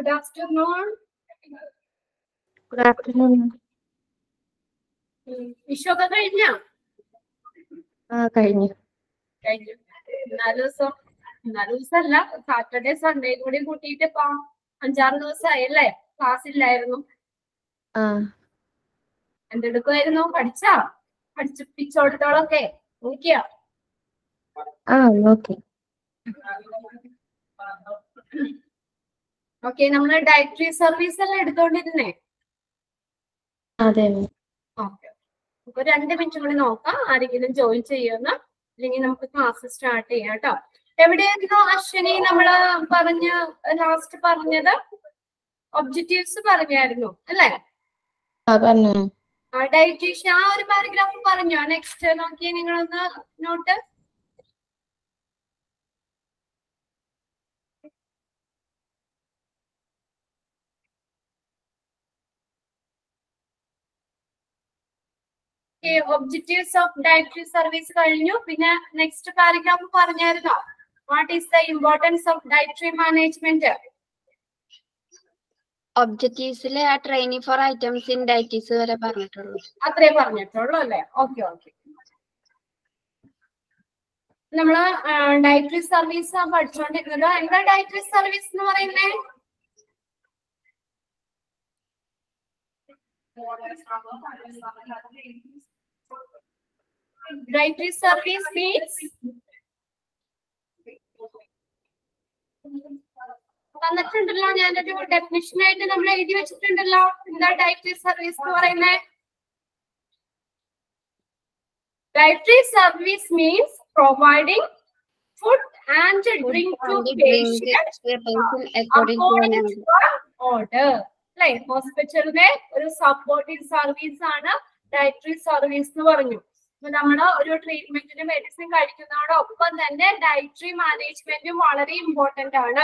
Good afternoon. Good afternoon. വിഷുവൊക്കെ കഴിഞ്ഞോ? കഴിഞ്ഞു. നാല് ദിവസമല്ല, സാറ്റർഡേ സൺഡേ കൂടി കൂട്ടിയിട്ട് ഇപ്പൊ 5-6 ദിവസമായല്ലേ ക്ലാസ് ഇല്ലായിരുന്നു. എന്തെടുക്കുമായിരുന്നു? പഠിപ്പിച്ചോടത്തോളൊക്കെ നോക്കിയോ? നോക്കി. ഓക്കെ, നമ്മള് ഡയറ്ററി സർവീസ് എല്ലാം എടുത്തോണ്ടിരുന്നേ. അതെ. ഓക്കെ, അപ്പൊ 2 മിനിറ്റ് കൂടി നോക്കാം ആരെങ്കിലും ജോയിൻ ചെയ്യുമെന്ന്, അല്ലെങ്കിൽ നമുക്ക് ക്ലാസ് സ്റ്റാർട്ട് ചെയ്യാം കേട്ടോ. എവിടെയായിരുന്നു അശ്വിനി നമ്മള് ലാസ്റ്റ് പറഞ്ഞത്? ഒബ്ജക്റ്റീവ്സ് പറഞ്ഞായിരുന്നു അല്ലേ? ഡയറ്റീഷ്യൻ ആ ഒരു പാരഗ്രാഫ് പറഞ്ഞോ? നെക്സ്റ്റ് നോക്കിയേ നിങ്ങളൊന്ന് note. Objectives of dietary service കഴിഞ്ഞു. പിന്നെ നെക്സ്റ്റ് പാരഗ്രാഫ് പറഞ്ഞായിരുന്നോ? What is the importance of dietary management? ഒബ്ജക്റ്റീവ്സിലെ ആ training for items in dietetics വരെ പറഞ്ഞിട്ടുള്ളൂ. അത്രേ പറഞ്ഞിട്ടുള്ളൂ അല്ലേ? ഓക്കെ. നമ്മള് ഡയറ്ററി സർവീസ് പഠിച്ചുകൊണ്ടിരുന്നത്. എന്താ ഡയറ്ററി സർവീസ് എന്ന് പറയുന്നത്? Dietary service means തന്നിട്ടുണ്ടല്ലോ, ഞാനൊരു ഡെഫിനിഷൻ ആയിട്ട് നമ്മൾ എഴുതി വെച്ചിട്ടുണ്ടല്ലോ. എന്താ ഡയറ്ററി സർവീസ് എന്ന് പറയുന്നത്? Dietary service means providing food and drink to patients according to order. Like ഹോസ്പിറ്റലിലെ ഒരു സപ്പോർട്ടിംഗ് സർവീസ് ആണ് ഡയറ്ററി സർവീസ് എന്ന് പറഞ്ഞു. നമ്മള് ഒരു ട്രീറ്റ്മെന്റിന് മെഡിസിൻ കഴിക്കുന്നതോടൊപ്പം തന്നെ ഡയറ്ററി മാനേജ്മെന്റും വളരെ ഇമ്പോർട്ടന്റ് ആണ്.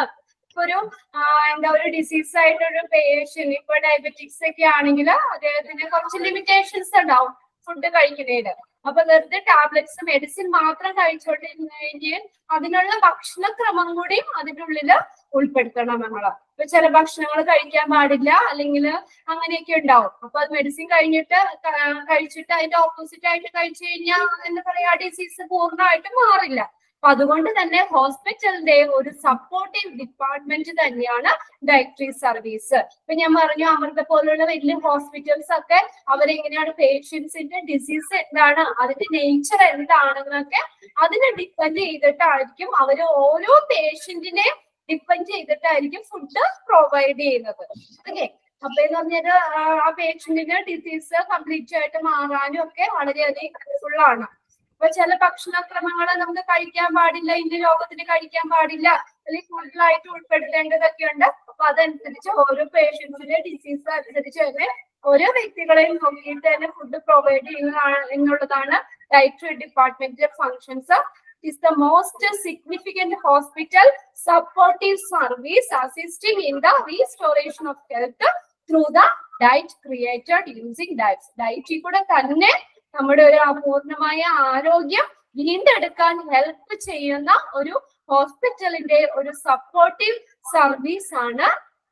ഒരു ഡിസീസ് ആയിട്ടൊരു പേഷ്യന്റ്, ഇപ്പൊ ഡയബറ്റിക്സ് ഒക്കെ ആണെങ്കിൽ അദ്ദേഹത്തിന് കുറച്ച് ലിമിറ്റേഷൻസ് ഉണ്ടാവും ഫുഡ് കഴിക്കുന്നതിന്. അപ്പൊ വെറുതെ ടാബ്ലറ്റ്സ് മെഡിസിൻ മാത്രം കഴിച്ചോണ്ടിരുന്നെങ്കിൽ അതിനുള്ള ഭക്ഷണക്രമം കൂടി അതിൻ്റെ ഉള്ളില് ഉൾപ്പെടുത്തണം നമ്മള്. ഇപ്പൊ ചില ഭക്ഷണങ്ങൾ കഴിക്കാൻ പാടില്ല, അല്ലെങ്കിൽ അങ്ങനെയൊക്കെ ഉണ്ടാവും. അപ്പൊ അത് മെഡിസിൻ കഴിച്ചിട്ട് അതിന്റെ ഓപ്പോസിറ്റ് ആയിട്ട് കഴിച്ചു കഴിഞ്ഞാൽ എന്താ പറയാ, ഡിസീസ് പൂർണ്ണമായിട്ട് മാറില്ല. അപ്പൊ അതുകൊണ്ട് തന്നെ ഹോസ്പിറ്റലിന്റെ ഒരു സപ്പോർട്ടീവ് ഡിപ്പാർട്ട്മെന്റ് തന്നെയാണ് ഡയറ്ററി സർവീസ്. ഇപ്പൊ ഞാൻ പറഞ്ഞു, അമൃത പോലുള്ള വലിയ ഹോസ്പിറ്റൽസ് ഒക്കെ അവരെങ്ങനെയാണ് പേഷ്യൻസിന്റെ ഡിസീസ് എന്താണ്, അതിന്റെ നേച്ചർ എന്താണെന്നൊക്കെ അതിനെ ഡിപ്പെൻഡ് ചെയ്തിട്ടായിരിക്കും അവര് ഓരോ പേഷ്യന്റിനെ ഡിപ്പെൻഡ് ചെയ്തിട്ടായിരിക്കും ഫുഡ് പ്രൊവൈഡ് ചെയ്യുന്നത്. ഓക്കെ, അപ്പൊ എന്ന് പറഞ്ഞാൽ ആ പേഷ്യന്റിന് ഡിസീസ് കംപ്ലീറ്റ് ആയിട്ട് മാറാനും ഒക്കെ വളരെയധികം യൂസ്ഫുൾ ആണ്. അപ്പൊ ചില ഭക്ഷണക്രമങ്ങൾ നമുക്ക് കഴിക്കാൻ പാടില്ല, ഇന്ന രോഗത്തിന് കഴിക്കാൻ പാടില്ല, അല്ലെങ്കിൽ കൂടുതലായിട്ട് ഉൾപ്പെടുത്തേണ്ടതൊക്കെ ഉണ്ട്. അപ്പൊ അതനുസരിച്ച് ഓരോ പേഷ്യൻസിന്റെ ഡിസീസ് അനുസരിച്ച് തന്നെ ഓരോ വ്യക്തികളെയും നോക്കിയിട്ട് തന്നെ ഫുഡ് പ്രൊവൈഡ് ചെയ്യുക എന്നുള്ളതാണ് ഡയറ്ററി ഡിപ്പാർട്ട്മെന്റിന്റെ functions. Is the most significant hospital supportive service assisting in the restoration of health through the diet created using diets. ഡയറ്റിൽ കൂടെ തന്നെ നമ്മുടെ ഒരു അപൂർണമായ ആരോഗ്യം വീണ്ടെടുക്കാൻ ഹെൽപ്പ് ചെയ്യുന്ന ഒരു ഹോസ്പിറ്റലിന്റെ ഒരു സപ്പോർട്ടീവ് സർവീസ് ആണ്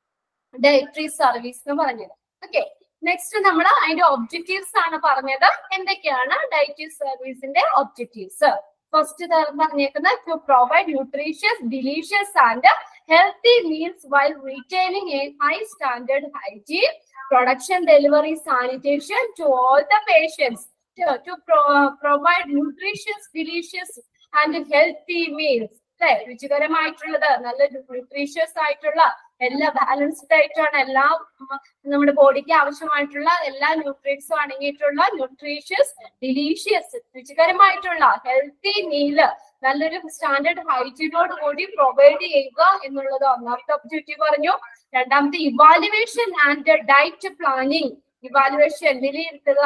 ഡയറ്ററി സർവീസ് എന്ന് പറഞ്ഞത്. ഓക്കെ, നെക്സ്റ്റ് നമ്മൾ അതിന്റെ ഒബ്ജക്റ്റീവ്സ് ആണ് പറഞ്ഞത്. എന്തൊക്കെയാണ് ഡയറ്ററി സർവീസിന്റെ ഒബ്ജക്റ്റീവ്സ്? ഫസ്റ്റ് പറഞ്ഞേക്കുന്നത് to provide nutritious, delicious and healthy meals while retaining a high standard hygiene, production, delivery, sanitation to all the patients. To provide nutritious, delicious and healthy meals. രുചികരമായിട്ടുള്ളത്, നല്ല nutritious ആയിട്ടുള്ള, എല്ലാ balanced ആയിട്ടാണ്, എല്ലാം നമ്മുടെ ബോഡിക്ക് ആവശ്യമായിട്ടുള്ള എല്ലാ ന്യൂട്രിയൻസും അടങ്ങിയിട്ടുള്ള ന്യൂട്രീഷ്യസ്, ഡിലീഷ്യസ്, രുചികരമായിട്ടുള്ള ഹെൽത്തി മീല് നല്ലൊരു സ്റ്റാൻഡേർഡ് ഹൈജീനോട് കൂടി പ്രൊവൈഡ് ചെയ്യുക എന്നുള്ളത് ഒന്നാമത്തെ ഒബ്ജക്റ്റീവ് പറഞ്ഞു. രണ്ടാമത്തെ evaluation and diet planning. Evaluation വിലയിരുത്തുക,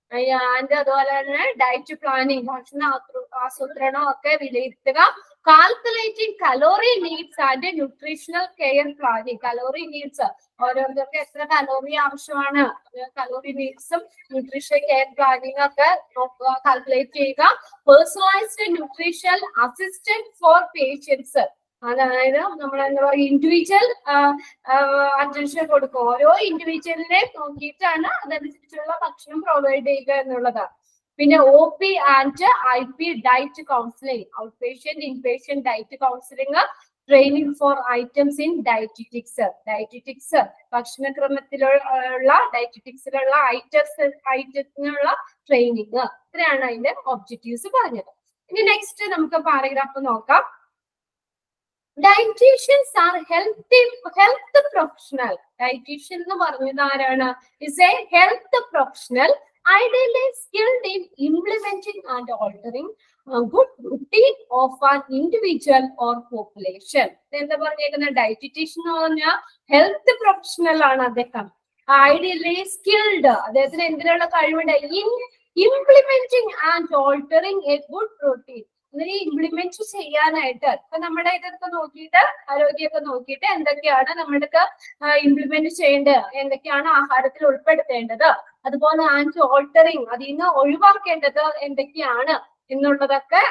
ആൻഡ് അതുപോലെ തന്നെ ഡയറ്റ് പ്ലാനിങ്, ഭക്ഷണ ആസൂത്രണം ഒക്കെ വിലയിരുത്തുക. Calculating calorie needs and nutritional care planning. Calorie needs, ഓരോരുത്തർക്ക് എത്ര കലോറി ആവശ്യമാണ്, കലോറി നീഡ്സും ന്യൂട്രീഷണൽ കെയർ പ്ലാനിങ് ഒക്കെ കാൽക്കുലേറ്റ് ചെയ്യുക. Personalised nutritional assistant for patients. അതായത് നമ്മൾ എന്താ പറയുക ഇൻഡിവിജ്വൽ അറ്റൻഷൻ കൊടുക്കും. ഓരോ ഇൻഡിവിജ്വലിനെ നോക്കിയിട്ടാണ് അതനുസരിച്ചുള്ള ഭക്ഷണം പ്രൊവൈഡ് ചെയ്യുക എന്നുള്ളതാണ്. പിന്നെ OP and IP diet counselling, out patient inpatient diet counselling, training for items in dietetics ഭക്ഷണക്രമത്തിലുള്ള ഡയറ്റിറ്റിക്സിലുള്ള ഐറ്റത്തിനുള്ള ട്രെയിനിങ്. ഇത്രയാണ് അതിന്റെ ഒബ്ജക്റ്റീവ്സ് പറഞ്ഞത്. ഇനി നെക്സ്റ്റ് നമുക്ക് പാരഗ്രാഫ് നോക്കാം. Dietitians are health professional. Dietitian എന്ന് പറഞ്ഞത് ആരാണ്? is a health professional ideally skilled in implementing and altering good routine of an individual or population. എന്താ പറഞ്ഞേക്കുന്നത്? ഡയറ്റിഷ്യൻ എന്ന് പറഞ്ഞാൽ ഹെൽത്ത് പ്രൊഫഷണൽ ആണ് അദ്ദേഹം. ഐഡിയലി സ്കിൽഡ്, അദ്ദേഹത്തിന് എന്തിനുള്ള കഴിവുണ്ട്? In implementing and altering a good routine, അങ്ങനെ ഇംപ്ലിമെന്റ് ചെയ്യാനായിട്ട്. ഇപ്പൊ നമ്മുടെ ഇതൊക്കെ നോക്കിയിട്ട് ആരോഗ്യമൊക്കെ നോക്കിയിട്ട് എന്തൊക്കെയാണ് നമ്മൾക്ക് ഇംപ്ലിമെന്റ് ചെയ്യേണ്ടത്, എന്തൊക്കെയാണ് ആഹാരത്തിൽ ഉൾപ്പെടുത്തേണ്ടത്, അതുപോലെ ആൻഡ് ഓൾട്ടറിങ് അതിൽ നിന്ന് ഒഴിവാക്കേണ്ടത് എന്തൊക്കെയാണ് എന്നുള്ളതൊക്കെ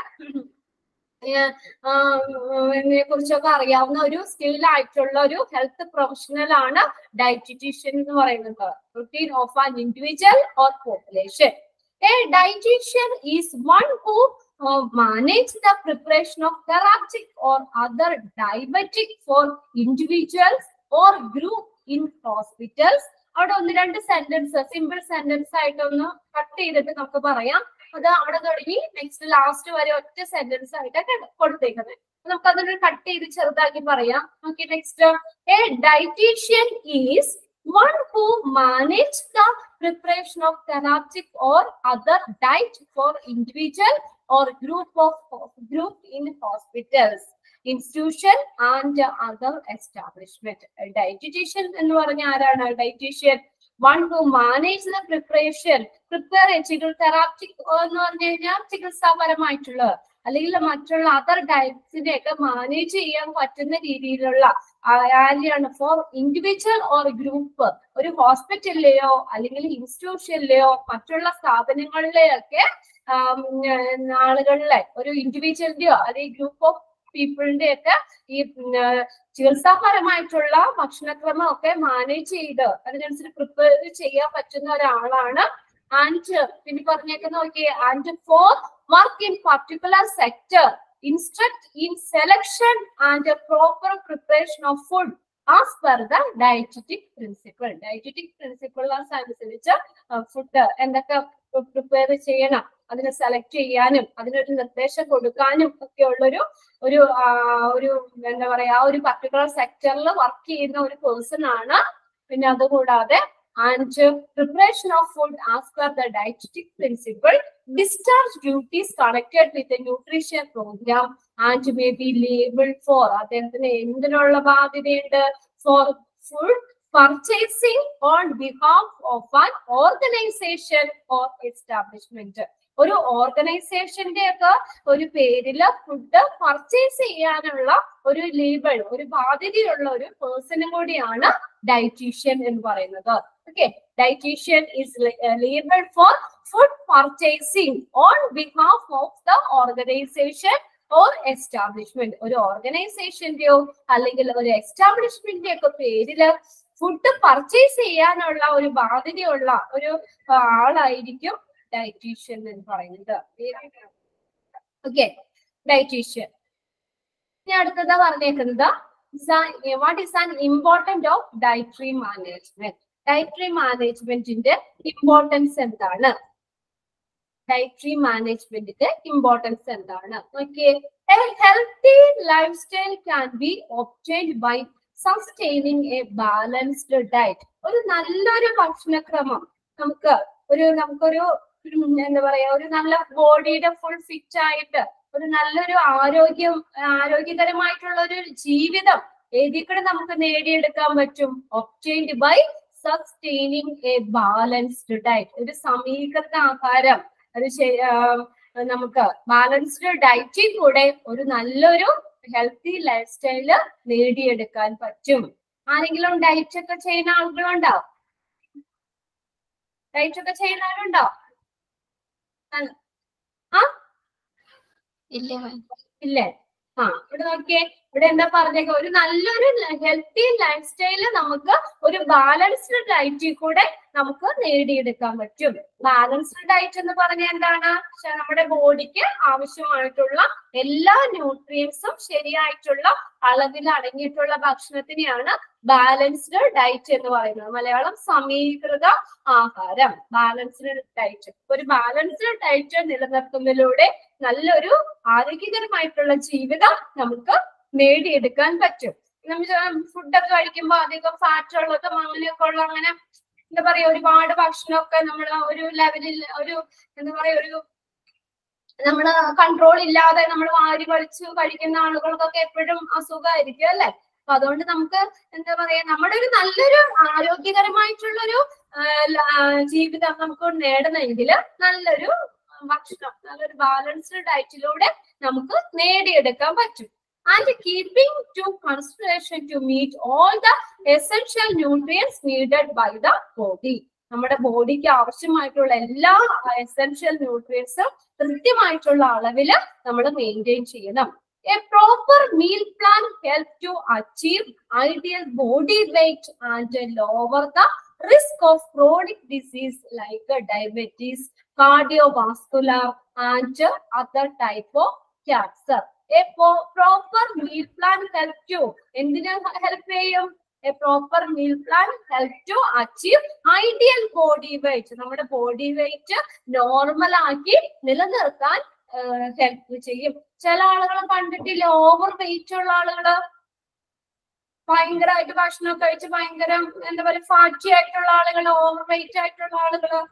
ഇതിനെ കുറിച്ചൊക്കെ അറിയാവുന്ന ഒരു സ്കിൽ ആയിട്ടുള്ള ഒരു ഹെൽത്ത് പ്രൊഫഷണൽ ആണ് ഡയറ്റിഷ്യൻ എന്ന് പറയുന്നത്. Routine of an individual or population. A dietitian is one who manage the preparation of therapeutic or other diabetic for individuals or group in hospitals. അവിടെ ഒന്ന് രണ്ട് സെന്റൻസ് സിമ്പിൾ സെന്റൻസ് ആയിട്ടൊന്ന് cut ചെയ്തിട്ട് നമുക്ക് പറയാം. അത് അവിടെ തുടങ്ങി നെക്സ്റ്റ് ലാസ്റ്റ് വരെ ഒറ്റ സെന്റൻസ് ആയിട്ടൊക്കെ കൊടുത്തേക്കുന്നത്. നമുക്ക് അതൊന്ന് കട്ട് ചെയ്ത് ചെറുതാക്കി പറയാം. Okay, next. A dietitian is one who manage the preparation of therapeutic or other diet for individual or group in hospitals, institution and other establishment. Dietitian എന്ന് പറഞ്ഞ ആരാണ്? Dietitian one who manage the preparation, prepare therapeutic എന്ന് പറഞ്ഞു കഴിഞ്ഞാൽ ചികിത്സാപരമായിട്ടുള്ള അല്ലെങ്കിൽ മറ്റുള്ള other ഡയറ്റ്സിനെ ഒക്കെ manage ചെയ്യാൻ പറ്റുന്ന രീതിയിലുള്ള ആരെയാണ്? For individual or group. ഒരു ഹോസ്പിറ്റലിലെയോ അല്ലെങ്കിൽ ഇൻസ്റ്റിറ്റ്യൂഷനിലെയോ മറ്റുള്ള സ്ഥാപനങ്ങളിലെയൊക്കെ ആളുകളിലെ ഒരു ഇൻഡിവിജ്വലിന്റെയോ അല്ലെങ്കിൽ ഗ്രൂപ്പ് ഓഫ് പീപ്പിളിന്റെ ഒക്കെ ഈ ചികിത്സാപരമായിട്ടുള്ള ഭക്ഷണക്രമം ഒക്കെ മാനേജ് ചെയ്ത് അതിനനുസരിച്ച് പ്രിപ്പയർ ചെയ്യാൻ പറ്റുന്ന ഒരാളാണ്. ആൻഡ് പിന്നെ പറഞ്ഞേക്കുന്ന നോക്കിയേ, and for work in particular sector, instruct in selection and a proper preparation of food as per the dietetic principle. Dietetic principle അനുസരിച്ച് ഫുഡ് എന്തൊക്കെ പ്രിപ്പയർ ചെയ്യണം, അതിനെ സെലക്ട് ചെയ്യാനും അതിനൊരു നിർദ്ദേശം കൊടുക്കാനും ഒക്കെ ഉള്ളൊരു ഒരു എന്താ പറയാ ഒരു പർട്ടിക്കുലർ സെക്ടറിൽ വർക്ക് ചെയ്യുന്ന ഒരു പേഴ്സൺ ആണ്. പിന്നെ അതുകൂടാതെ and preparation of food as per the dietetic principle, discharge duties connected with the nutrition program and may be labeled for അദ്ദേഹത്തിന് എന്തിനുള്ള ബാധ്യതയുണ്ട്? for food purchasing on behalf of an organization or establishment. ഒരു ഓർഗനൈസേഷന്റെ ഒക്കെ ഒരു പേരില് food purchase ചെയ്യാനുള്ള ഒരു ലേബിൾ, ഒരു ബാധ്യതയുള്ള ഒരു പേഴ്സണും കൂടിയാണ് ഡയറ്റീഷ്യൻ എന്ന് പറയുന്നത്. Okay, dietitian is liable for food purchasing on behalf of the organisation or establishment. ഒരു ഓർഗനൈസേഷന്റെയോ അല്ലെങ്കിൽ ഒരു എസ്റ്റാബ്ലിഷ്മെന്റിന്റെ ഒക്കെ പേരില് ഫുഡ് പർച്ചേസ് ചെയ്യാനുള്ള ഒരു ബാധ്യതയുള്ള ഒരു ആളായിരിക്കും ഡയറ്റീഷ്യൻ എന്ന് പറയുന്നത്. Okay, dietitian. ഇനി അടുത്തതാ പറഞ്ഞേക്കുന്നത് what is an importance of dietary management. Dietary മാനേജ്മെന്റിന്റെ ഇമ്പോർട്ടൻസ് എന്താണ്? ഡയറ്ററി മാനേജ്മെന്റിന്റെ ഇമ്പോർട്ടൻസ് എന്താണ്? Okay, a healthy lifestyle can be obtained by sustaining a balanced diet. ഒരു നല്ലൊരു ഭക്ഷണക്രമം നമുക്കൊരു എന്താ പറയാ ഒരു നല്ല ബോഡിയുടെ ഫുൾ ഫിറ്റ് ആയിട്ട് ഒരു നല്ലൊരു ആരോഗ്യകരമായിട്ടുള്ള ഒരു ജീവിതം ഏതിൽ കൂടെ നമുക്ക് നേടിയെടുക്കാൻ പറ്റും? Obtained by sustaining a balanced diet. ഒരു സമീകൃത ആഹാരം, അത് നമുക്ക് ബാലൻസ്ഡ് ഡയറ്റിൽ കൂടെ ഒരു നല്ലൊരു ഹെൽത്തി ലൈഫ് സ്റ്റൈല് നേടിയെടുക്കാൻ പറ്റും. ആരെങ്കിലും ഡയറ്റ് ഒക്കെ ചെയ്യുന്ന ആളുകളുണ്ടോ? ഡയറ്റ് ഒക്കെ ചെയ്യുന്നവരുണ്ടോ? ഇല്ലേ? ഇവിടെ നോക്കിയേ, ഇവിടെ എന്താ പറഞ്ഞേക്ക, ഒരു നല്ലൊരു ഹെൽത്തി ലൈഫ് സ്റ്റൈല് നമുക്ക് ഒരു ബാലൻസ്ഡ് ഡയറ്റിൽ കൂടെ നമുക്ക് നേടിയെടുക്കാൻ പറ്റും. ബാലൻസ്ഡ് ഡയറ്റ് എന്ന് പറഞ്ഞാൽ എന്താണ്? നമ്മുടെ ബോഡിക്ക് ആവശ്യമായിട്ടുള്ള എല്ലാ ന്യൂട്രിയൻസും ശരിയായിട്ടുള്ള അളവിൽ അടങ്ങിയിട്ടുള്ള ഭക്ഷണത്തിനെയാണ് ബാലൻസ്ഡ് ഡയറ്റ് എന്ന് പറയുന്നത്. മലയാളം സമീകൃത ആഹാരം, ബാലൻസ്ഡ് ഡയറ്റ്. ഒരു ബാലൻസ്ഡ് ഡയറ്റ് നിലനിർത്തുന്നതിലൂടെ നല്ലൊരു ആരോഗ്യകരമായിട്ടുള്ള ജീവിതം നമുക്ക് നേടിയെടുക്കാൻ പറ്റും. നമ്മൾ ഫുഡൊക്കെ കഴിക്കുമ്പോൾ അധികം ഫാറ്റ് ഉള്ളതും അങ്ങനെയൊക്കെ ഉള്ള അങ്ങനെ എന്താ പറയാ ഒരുപാട് ഭക്ഷണമൊക്കെ നമ്മൾ ഒരു ലെവലിൽ ഒരു എന്താ പറയാ ഒരു നമ്മള് കൺട്രോൾ ഇല്ലാതെ നമ്മൾ വാരി വലിച്ചു കഴിക്കുന്ന ആളുകൾക്കൊക്കെ എപ്പോഴും അസുഖമായിരിക്കും അല്ലെ. അപ്പൊ അതുകൊണ്ട് നമുക്ക് എന്താ പറയാ നമ്മുടെ ഒരു നല്ലൊരു ആരോഗ്യകരമായിട്ടുള്ളൊരു ജീവിതം നമുക്ക് നേടണമെങ്കിൽ നല്ലൊരു ഭക്ഷണം, നല്ലൊരു ബാലൻസ്ഡ് ഡയറ്റിലൂടെ നമുക്ക് നേടിയെടുക്കാൻ പറ്റും. And keeping to consideration to meet all the essential nutrients needed by the body. നമ്മുടെ ബോഡിക്ക് ആവശ്യമായിട്ടുള്ള എല്ലാ എസെൻഷ്യൽ ന്യൂട്രിയൻസും കൃത്യമായിട്ടുള്ള അളവിൽ നമ്മൾ മെയിൻറ്റെയിൻ ചെയ്യണം. A proper meal plan helps to achieve ideal body weight and lower the risk of chronic disease like diabetes, cardiovascular and other type of cancer. A proper meal plan helps you. എന്തിനാ help ചെയ്യും? A proper meal plan helps to achieve ideal body weight. നമ്മുടെ body weight normal ആക്കി നിലനിർത്താൻ help ചെയ്യും. ചില ആളുകളെ കണ്ടിട്ടില്ല, over weight ഉള്ള ആളുകള് ഭയങ്കരമായിട്ട് ഭക്ഷണം കഴിച്ച് ഭയങ്കര എന്താ പറയുക ഫാറ്റി ആയിട്ടുള്ള ആളുകള്, ഓവർ വെയിറ്റ് ആയിട്ടുള്ള ആളുകള്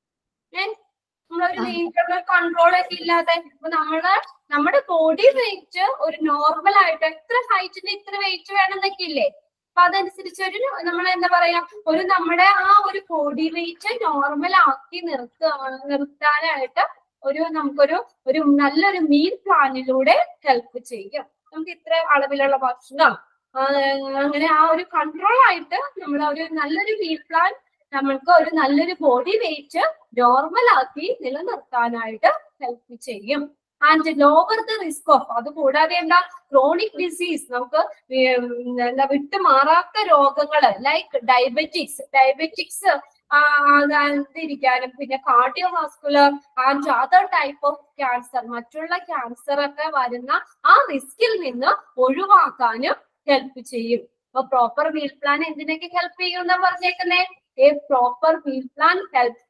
നമ്മളൊരു വെയിറ്റ് കൺട്രോൾ ഒക്കെ ഇല്ലാതെ. അപ്പൊ നമ്മുടെ ബോഡി വെയിറ്റ് ഒരു നോർമൽ ആയിട്ട് എത്ര ഹൈറ്റിന് ഇത്ര വെയിറ്റ് വേണമെന്നൊക്കെ ഇല്ലേ, അപ്പൊ അതനുസരിച്ച് ഒരു നമ്മൾ എന്താ പറയാ ഒരു നമ്മുടെ ആ ഒരു ബോഡി വെയിറ്റ് നോർമൽ ആക്കി നിർത്താനായിട്ട് നമുക്കൊരു നല്ലൊരു മീൽ പ്ലാനിലൂടെ ഹെൽപ്പ് ചെയ്യും. നമുക്ക് ഇത്ര അളവിലുള്ള ഭക്ഷണം അങ്ങനെ ആ ഒരു കൺട്രോൾ ആയിട്ട് നമ്മൾ ഒരു നല്ലൊരു മീൽ പ്ലാൻ നമ്മൾക്ക് ഒരു നല്ലൊരു ബോഡി വെയിറ്റ് നോർമൽ ആക്കി നിലനിർത്താനായിട്ട് ഹെൽപ്പ് ചെയ്യും. And lower the risk of, അതുകൂടാതെ എന്താ ക്രോണിക് ഡിസീസ്, നമുക്ക് എന്താ വിട്ടുമാറാത്ത രോഗങ്ങള് ലൈക്ക് ഡയബറ്റിക്സ് ഇരിക്കാനും പിന്നെ cardiovascular and other type of cancer, മറ്റുള്ള ക്യാൻസർ ഒക്കെ വരുന്ന ആ റിസ്കിൽ നിന്ന് ഒഴിവാക്കാനും ഹെൽപ്പ് ചെയ്യും. അപ്പൊ പ്രോപ്പർ മീൽ പ്ലാൻ എന്തിനൊക്കെ ഹെൽപ്പ് ചെയ്യും എന്നാ പറഞ്ഞേക്കുന്നേ? A proper meal plan help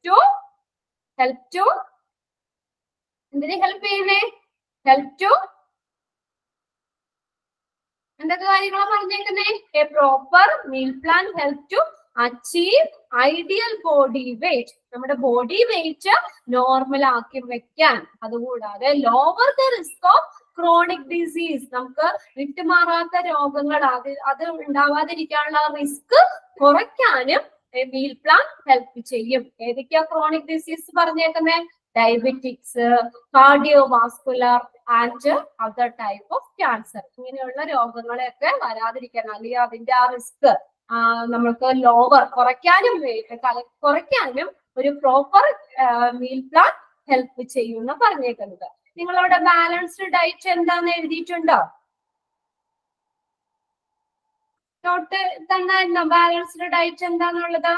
to എന്തിനെ ഹെൽപ്പ് ചെയ്യുന്നേ? ഹെൽപ്പ് ടു എന്തൊക്കെ കാര്യങ്ങളാ പറഞ്ഞേക്കുന്നേ? A proper meal plan help to achieve ideal body weight. നമ്മുടെ ബോഡി വെയിറ്റ് നോർമൽ ആക്കി വെക്കാൻ, അതുകൂടാതെ lower the risk of chronic disease, നമുക്ക് വിട്ടുമാറാത്ത രോഗങ്ങൾ അത് ഉണ്ടാവാതിരിക്കാനുള്ള റിസ്ക് കുറയ്ക്കാനും മീൽ പ്ലാൻ ഹെൽപ്പ് ചെയ്യും. ഏതൊക്കെയാ ക്രോണിക് ഡിസീസ് പറഞ്ഞേക്കുന്നേ? Diabetics, cardiovascular and other type of cancer. ഇങ്ങനെയുള്ള രോഗങ്ങളെയൊക്കെ വരാതിരിക്കാൻ അല്ലെങ്കിൽ അതിന്റെ ആ റിസ്ക് നമുക്ക് കുറയ്ക്കാനും ഒരു പ്രോപ്പർ മീൽ പ്ലാൻ ഹെൽപ്പ് ചെയ്യുമെന്ന് പറഞ്ഞേക്കുന്നത്. നിങ്ങളവിടെ ബാലൻസ്ഡ് ഡയറ്റ് എന്താന്ന് എഴുതിയിട്ടുണ്ടോ? നോട്ട് തന്നായിരുന്നോ ബാലൻസ്ഡ് ഡയറ്റ് എന്താന്നുള്ളത്?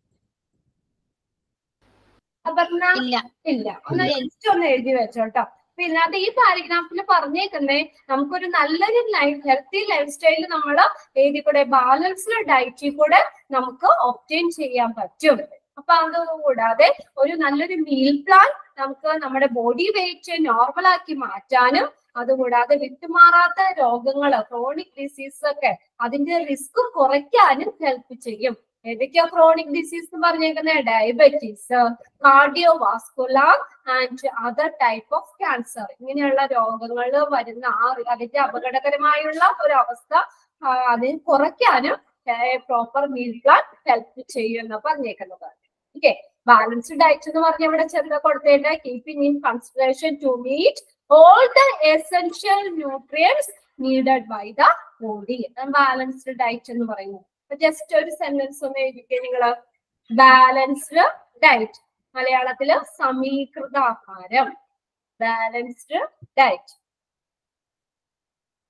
ഇല്ല, ഒന്ന് എഴുതി വെച്ചോട്ടോ. പിന്നെ അത് ഈ പാരഗ്രാഫിൽ പറഞ്ഞേക്കുന്നേ നമുക്കൊരു നല്ലൊരു ഹെൽത്തി ലൈഫ് സ്റ്റൈൽ നമ്മൾ ഏതി കൂടെ ബാലൻസ്ഡ് ഡയറ്റിൽ കൂടെ നമുക്ക് ഒബ്റ്റെയിൻ ചെയ്യാൻ പറ്റും. അപ്പൊ അതുകൂടാതെ ഒരു നല്ലൊരു മീൽ പ്ലാൻ നമുക്ക് നമ്മുടെ ബോഡി വെയിറ്റ് നോർമൽ ആക്കി മാറ്റാനും അതുകൂടാതെ വിട്ടുമാറാത്ത രോഗങ്ങള് ക്രോണിക് ഡിസീസ് ഒക്കെ അതിന്റെ റിസ്ക് കുറയ്ക്കാനും ഹെൽപ്പ് ചെയ്യും. ഏതൊക്കെയാ ക്രോണിക് ഡിസീസ് എന്ന് പറഞ്ഞേക്കുന്നത്? Diabetes, cardiovascular and other type of cancer. ഇങ്ങനെയുള്ള രോഗങ്ങൾ വരുന്ന അതിന്റെ അപകടകരമായുള്ള ഒരു അവസ്ഥ അതിന് കുറയ്ക്കാനും പ്രോപ്പർ മീൽ പ്ലാൻ ഹെൽപ്പ് ചെയ്യും എന്ന് പറഞ്ഞേക്കുന്നത്. ഓക്കെ, ബാലൻസ്ഡ് ഡയറ്റ് എന്ന് പറഞ്ഞ ഇവിടെ ചെറുത കൊടുത്തേണ്ട keeping in consideration to meet all the essential nutrients needed by the body. Balanced diet എന്ന് പറയുന്നത്. ജസ്റ്റ് ഒരു സെന്റൻസ് ഒന്ന് എഴുതിക്കേ നിങ്ങള്. ബാലൻസ്ഡ് ഡയറ്റ്, മലയാളത്തില് സമീകൃത ആഹാരം. Balanced diet.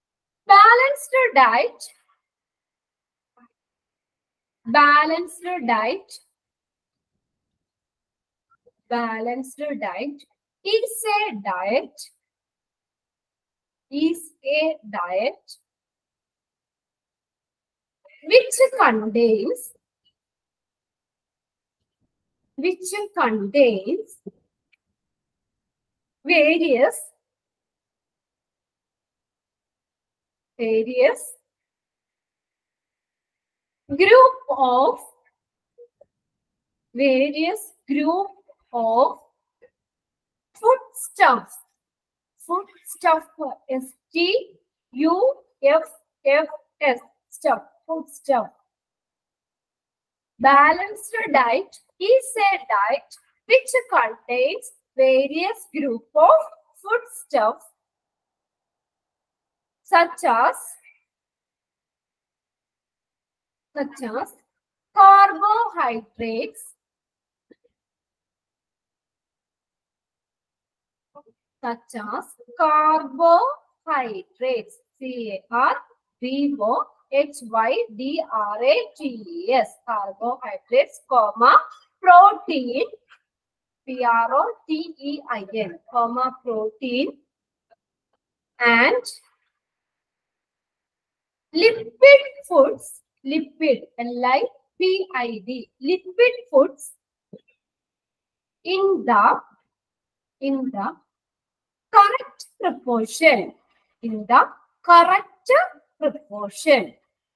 Balanced diet. Balanced diet. Balanced diet is a diet. Is a diet which contains various group of foodstuffs. Foodstuff, S-T-U-F-F-S, stuff, foodstuff. Balanced diet is a diet which contains various group of foodstuffs such as carbohydrates, carbohydrates, carbohydrates, protein, protein, protein, and lipid foods, lipid foods in the correct proportion. In the correct proportion.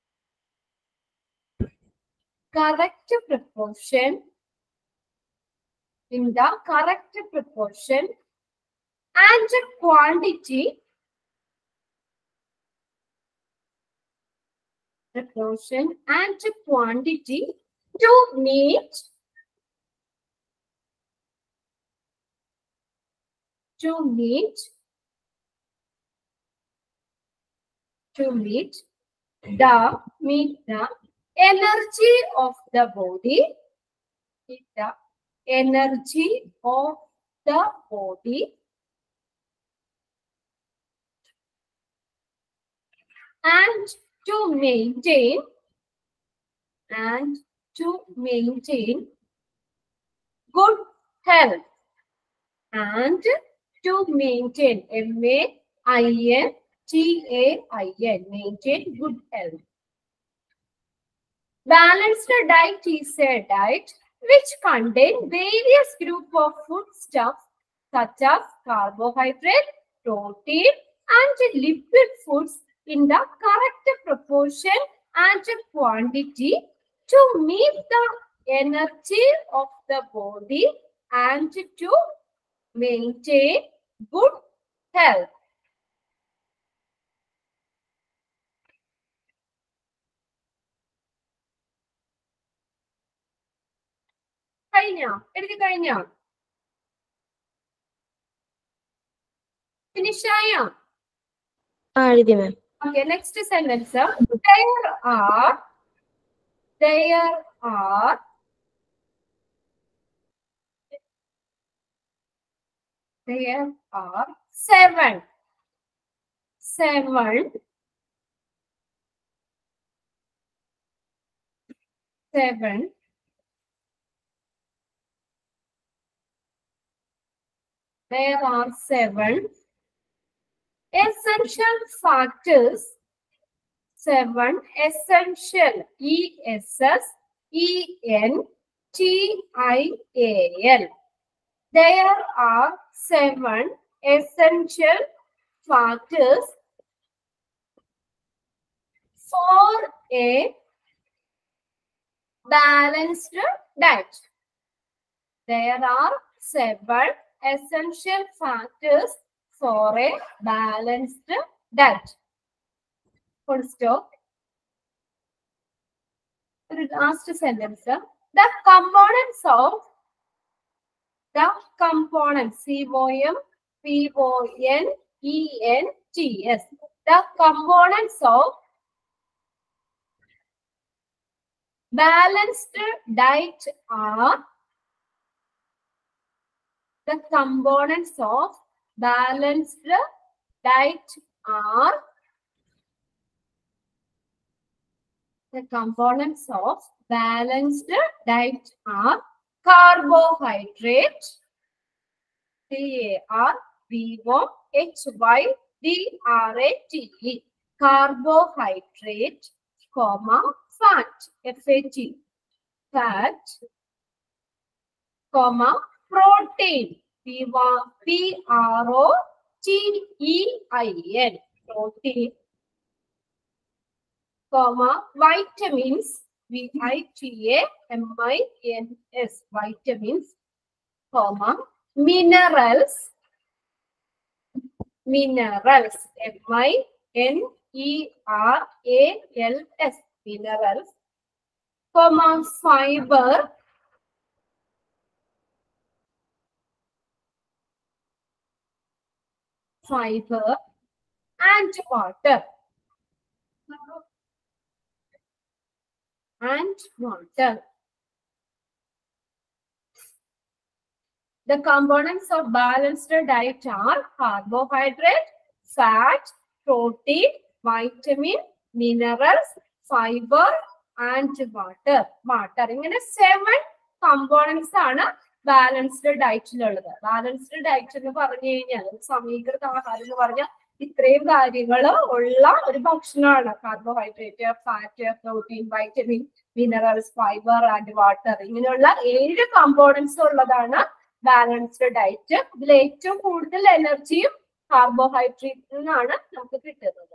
Correct proportion. In the correct proportion and quantity. Proportion and quantity to meet the energy of the body. The energy of the body and to maintain good health. And to maintain, M-A-I-N-T-A-I-N, maintain good health. Balanced diet is a diet which contains various group of foodstuffs such as carbohydrate, protein, and lipid foods in the correct proportion and quantity to meet the energy of the body and to maintain good health. Finish? Okay, next sentence. There are 7 essential factors. 7 essential, E-S-S-E-N-T-I-A-L. There are 7 essential factors for a balanced diet. There are 7 essential factors for a balanced diet. Full stop. Last sentence. The components, C-O-M-P-O-N-E-N-T-S. The components of balanced diet are The components of balanced diet are carbohydrate, CARBOHYDRATE, carbohydrate, comma, fat, FAT, fat, comma, protein, PROTEIN, protein, comma, vitamins, VITAMINS, vitamins, comma, minerals, minerals, MINERALS, minerals, comma, fiber, fiber, and water. And water. The components of balanced diet are carbohydrate, fat, protein, vitamin, minerals, fiber, and water. Water. ഇങ്ങനെ 7 components ആണ് balanced ഡയറ്റിലുള്ളത്. Balanced diet എന്ന് പറഞ്ഞു കഴിഞ്ഞാൽ സമീകൃത ആഹാരം എന്ന് പറഞ്ഞാൽ ഇത്രയും കാര്യങ്ങൾ ഉള്ള ഒരു ഭക്ഷണമാണ്. Carbohydrate, fat, protein, vitamin, minerals, fibre and water, ഇങ്ങനെയുള്ള 7 കമ്പോണൻസ് ഉള്ളതാണ് ബാലൻസ്ഡ് ഡയറ്റ്. ഇതിൽ ഏറ്റവും കൂടുതൽ എനർജിയും കാർബോഹൈഡ്രേറ്റിൽ നിന്നാണ് നമുക്ക് കിട്ടുന്നത്.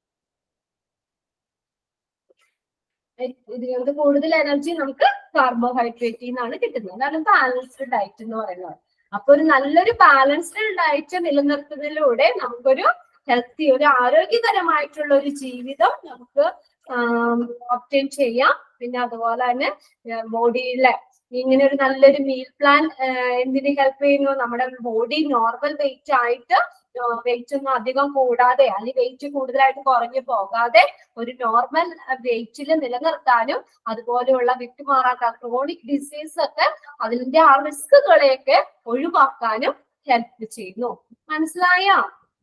ഇതിനകത്ത് കൂടുതൽ എനർജി നമുക്ക് കാർബോഹൈഡ്രേറ്റിൽ നിന്നാണ് കിട്ടുന്നത്. അതാണ് ബാലൻസ്ഡ് ഡയറ്റ് എന്ന് പറയുന്നത്. അപ്പൊ ഒരു നല്ലൊരു ബാലൻസ്ഡ് ഡയറ്റ് നിലനിർത്തുന്നതിലൂടെ നമുക്കൊരു ഹെൽത്തി, ഒരു ആരോഗ്യകരമായിട്ടുള്ള ഒരു ജീവിതം നമുക്ക് ഒബ്റ്റെയിൻ ചെയ്യാം. പിന്നെ അതുപോലെ തന്നെ ബോഡിയിലെ ഇങ്ങനെ ഒരു നല്ലൊരു മീൽ പ്ലാൻ എന്തിന് ഹെൽപ്പ് ചെയ്യുന്നു? നമ്മുടെ ബോഡി നോർമൽ വെയിറ്റ് ആയിട്ട്, വെയിറ്റ് ഒന്നും അധികം കൂടാതെ അല്ലെങ്കിൽ വെയിറ്റ് കൂടുതലായിട്ട് കുറഞ്ഞു പോകാതെ ഒരു നോർമൽ വെയിറ്റിൽ നിലനിർത്താനും അതുപോലെയുള്ള വിട്ടുമാറാത്ത ക്രോണിക് ഡിസീസ് ഒക്കെ അതിന്റെ ആ റിസ്കുകളെയൊക്കെ ഒഴിവാക്കാനും ഹെൽപ്പ് ചെയ്യുന്നു. മനസ്സിലായോ?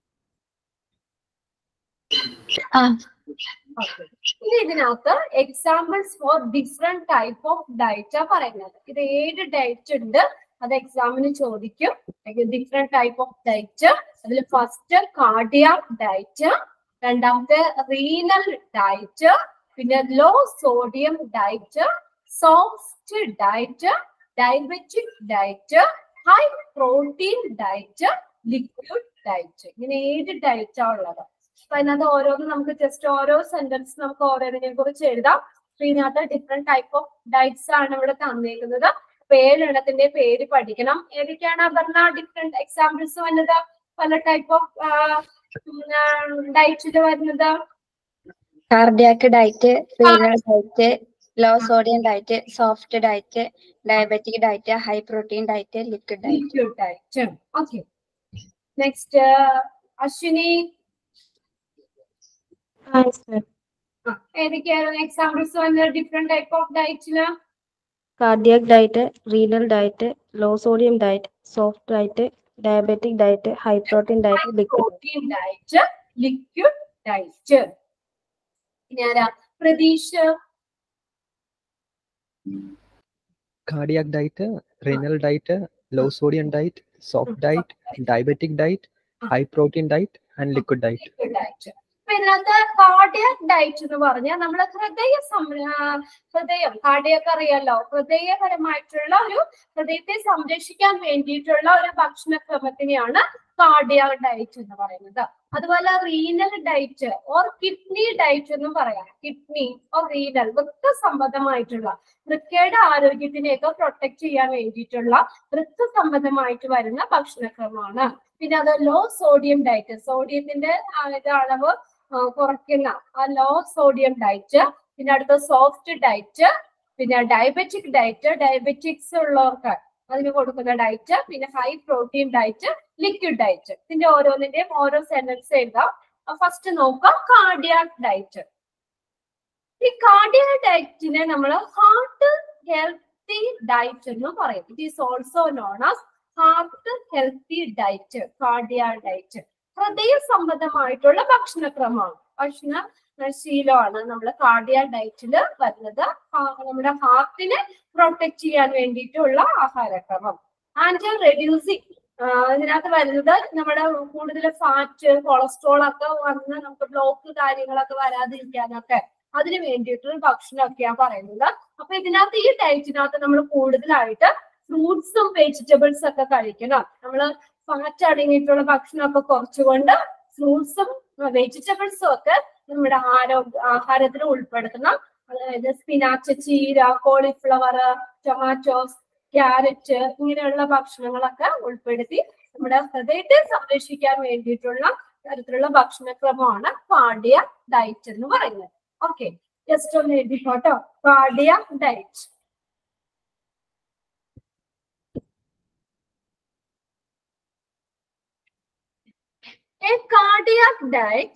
ഇനി ഇതിനകത്ത് examples for different type of ഡയറ്റാ പറയുന്നത്. ഇത് 7 ഡയറ്റ് ഉണ്ട്, അത് എക്സാമിന് ചോദിക്കും. Different type of diet. അതിൽ ഫസ്റ്റ് കാർഡിയാക് ഡയറ്റ്, രണ്ടാമത്തെ റീനൽ ഡയറ്റ്, പിന്നെ low sodium diet, soft diet, diabetic diet, high protein diet, liquid diet. ഇങ്ങനെ 7 ഡയറ്റാ ഉള്ളത്. അപ്പൊ അതിനകത്ത് ഓരോന്നും നമുക്ക് ജസ്റ്റ് ഓരോ സെന്റൻസ് നമുക്ക് ഓരോന്നിനെ കുറിച്ച് എഴുതാം. ഇതിനകത്ത് ഡിഫറെന്റ് ടൈപ്പ് ഓഫ് ഡയറ്റ്സ് ആണ് ഇവിടെ തന്നിരിക്കുന്നത്. 7 എണ്ണത്തിന്റെ പേര് പഠിക്കണം. ഏതൊക്കെയാണ് അപർണ ഡിഫറെന്റ് എക്സാമ്പിൾസ് വന്നത്? പല ടൈപ്പ് ഓഫ് ഡയറ്റിൽ വരുന്നത്? Cardiac diet, renal diet, low sodium diet, soft diet, diabetic diet, high protein diet, liquid diet. Okay, next Ashwini. ഏതൊക്കെയാണ് എക്സാമ്പിൾസ് വന്നത് ഡിഫറെന്റ് ടൈപ്പ് ഓഫ് ഡയറ്റില്? Cardiac diet, renal diet, low sodium diet, soft diet, diabetic diet, high protein diet, liquid diet, liquid diet. ഇനി ആരാ? Pratheeksha. Cardiac diet, renal diet, low sodium diet, soft diet, diabetic diet, high protein diet and liquid diet. ഇതിനകത്ത് cardiac diet എന്ന് പറഞ്ഞാൽ നമ്മള് ഹൃദയം, cardiac അറിയാലോ, ഹൃദയപരമായിട്ടുള്ള ഒരു ഹൃദയത്തെ സംരക്ഷിക്കാൻ വേണ്ടിയിട്ടുള്ള ഒരു ഭക്ഷണക്രമത്തിനെയാണ് കാർഡിയാക് ഡയറ്റ് എന്ന് പറയുന്നത്. അതുപോലെ renal diet or kidney diet എന്നും പറയാം. കിഡ്നി ഓർ റീനൽ, വൃക്ക സംബന്ധമായിട്ടുള്ള, വൃക്കയുടെ ആരോഗ്യത്തിനെയൊക്കെ പ്രൊട്ടക്ട് ചെയ്യാൻ വേണ്ടിയിട്ടുള്ള വൃക്ക സംബന്ധമായിട്ട് വരുന്ന ഭക്ഷണക്രമമാണ്. പിന്നെ അത് ലോ സോഡിയം ഡയറ്റ്, സോഡിയത്തിന്റെ അളവ് കുറയ്ക്കുന്ന ആ ലോ സോഡിയം ഡയറ്റ്. പിന്നെ അടുത്ത സോഫ്റ്റ് ഡയറ്റ്, പിന്നെ ഡയബറ്റിക് ഡയറ്റ്, ഡയബറ്റിക്സ് ഉള്ളവർക്ക് അതിന് കൊടുക്കുന്ന ഡയറ്റ്, പിന്നെ high protein diet, liquid diet. ഇതിന്റെ ഓരോന്നിന്റെയും ഓരോ സെന്റൻസ് എഴുതാം. ഫസ്റ്റ് നോക്കാം കാർഡിയാക് ഡയറ്റ്. ഈ കാർഡിയാക് ഡയറ്റിനെ നമ്മൾ ഹാർട്ട് ഹെൽത്തി ഡയറ്റ് എന്ന് പറയും. It is also known as heart healthy diet, cardiac diet. ഹൃദയ സംബന്ധമായിട്ടുള്ള ഭക്ഷണക്രമമാണ്. ശീലമാണ് നമ്മൾ കാർഡിയാക് ഡയറ്റിൽ വരുന്നത്. നമ്മുടെ ഹാർട്ടിനെ പ്രൊട്ടക്ട് ചെയ്യാൻ വേണ്ടിയിട്ടുള്ള ആഹാരക്രമം. ആൻഡ് റെഡ്യൂസിങ്, ഇതിനകത്ത് വരുന്നത് നമ്മുടെ കൂടുതൽ ഫാറ്റ്, കൊളസ്ട്രോൾ ഒക്കെ വന്ന് നമുക്ക് ബ്ലോക്ക് കാര്യങ്ങളൊക്കെ വരാതിരിക്കാനൊക്കെ അതിന് വേണ്ടിയിട്ടുള്ള ഭക്ഷണമൊക്കെയാണ് പറയുന്നത്. അപ്പൊ ഇതിനകത്ത് ഈ ഡയറ്റിനകത്ത് നമ്മൾ കൂടുതലായിട്ട് ഫ്രൂട്ട്സും വെജിറ്റബിൾസ് ഒക്കെ കഴിക്കണം. നമ്മൾ ഫാറ്റ് അടങ്ങിയിട്ടുള്ള ഭക്ഷണമൊക്കെ കുറച്ചുകൊണ്ട് ഫ്രൂട്ട്സും വെജിറ്റബിൾസും ഒക്കെ നമ്മുടെ ആഹാരത്തിൽ ഉൾപ്പെടുത്തണം. അതായത് സ്പിനാച്ച്, ചീര, കോളിഫ്ലവർ, ടൊമാറ്റോസ്, ക്യാരറ്റ് ഇങ്ങനെയുള്ള ഭക്ഷണങ്ങളൊക്കെ ഉൾപ്പെടുത്തി നമ്മുടെ ഹൃദയത്തെ സംരക്ഷിക്കാൻ വേണ്ടിയിട്ടുള്ള തരത്തിലുള്ള ഭക്ഷണക്രമമാണ് കാർഡിയാക് ഡയറ്റ് എന്ന് പറയുന്നത്. ഓക്കെ, ജസ്റ്റ് ഒന്ന് എഴുതിക്കോട്ടോ, cardiac diet. A cardiac diet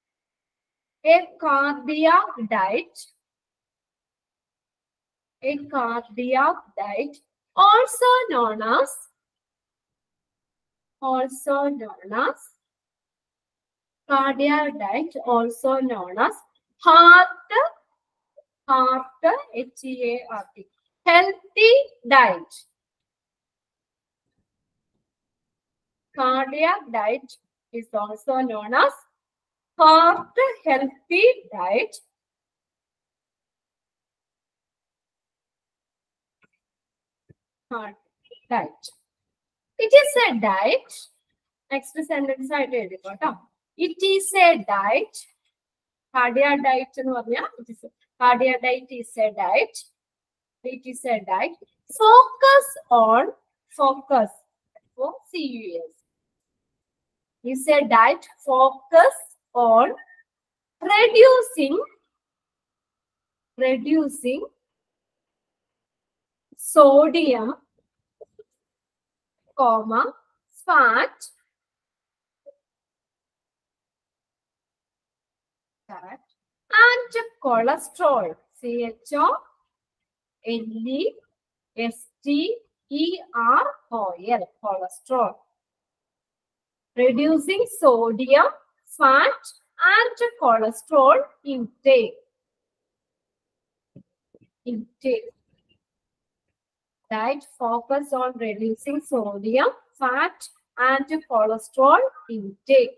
also known as cardiac diet, also known as heart, HEART, healthy diet. Cardiac diet is also known as heart healthy diet. Heart diet. It is a diet. Next sentence I read it. It is a diet. Cardiac diet എന്ന് പറഞ്ഞാൽ cardiac diet is a diet. It is a diet. Focus for CUS. Is a diet focus on reducing sodium, fat, and cholesterol. CHOLESTEROL, cholesterol. Reducing sodium, fat, and cholesterol intake. Diet focus on reducing sodium, fat, and cholesterol intake.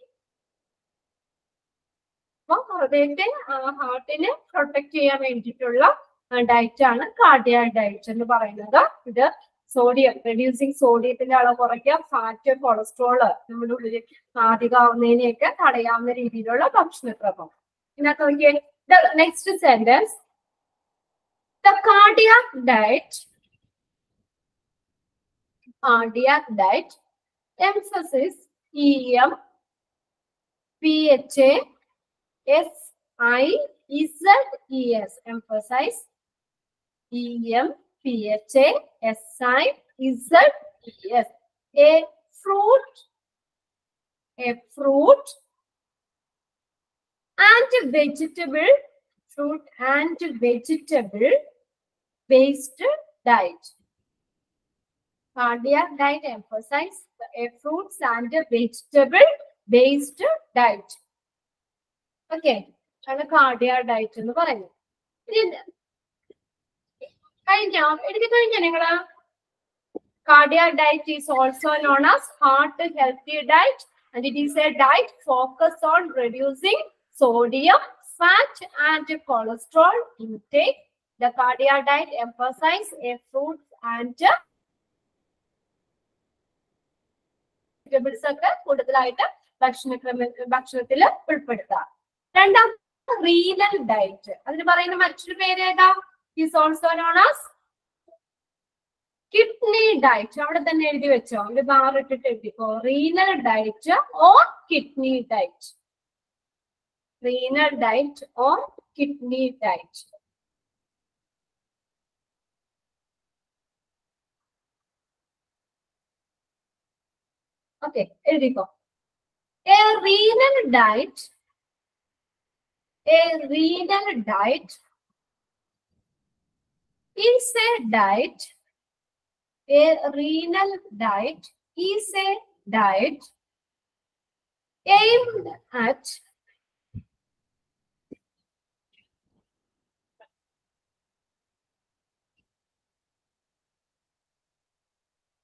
ഹൃദയത്തെ ഹാർട്ടിനെ protect ചെയ്യാൻ വേണ്ടിയിട്ടുള്ള diet ആണ് cardiac diet എന്ന് പറയുന്നത്. ഇത് sodium, reducing സോഡിയത്തിന്റെ അളവ് കുറയ്ക്കുക, fat, cholesterol നമ്മുടെ ഉള്ളിൽ അധികമാവുന്നതിനെയൊക്കെ തടയാവുന്ന രീതിയിലുള്ള ഭക്ഷണക്രമം. ഇതിനകത്ത് നോക്കിയേ, next sentence, the cardiac diet emphasizes EM, PHA, SIZES, emphasize EM, PHA, SIZES. A fruit and vegetable based diet. Cardiac diet emphasizes a fruits and vegetable based diet. Okay, ആണ് cardiac diet എന്ന് പറയുന്നത്. കഴിഞ്ഞ നിങ്ങള് cardiac diet is also known as heart healthy diet, and it is a diet focused on reducing sodium, fat, and cholesterol intake. The cardiac diet emphasizes a fruits and vegetables ഒക്കെ കൂടുതലായിട്ട് ഭക്ഷണത്തിൽ ഉൾപ്പെടുത്താം. രണ്ടാമത്തെ renal diet, അതിന് പറയുന്ന മറ്റൊരു പേര് ഏതാ? Is also known as kidney diet. അവിടെ തന്നെ എഴുതി വെച്ചോ, ഒരു ബാർ ഇട്ടിട്ട് എഴുതിക്കോ, renal diet or kidney diet. Renal diet or kidney diet. Okay, എഴുതിക്കോ. A renal diet is a diet aimed at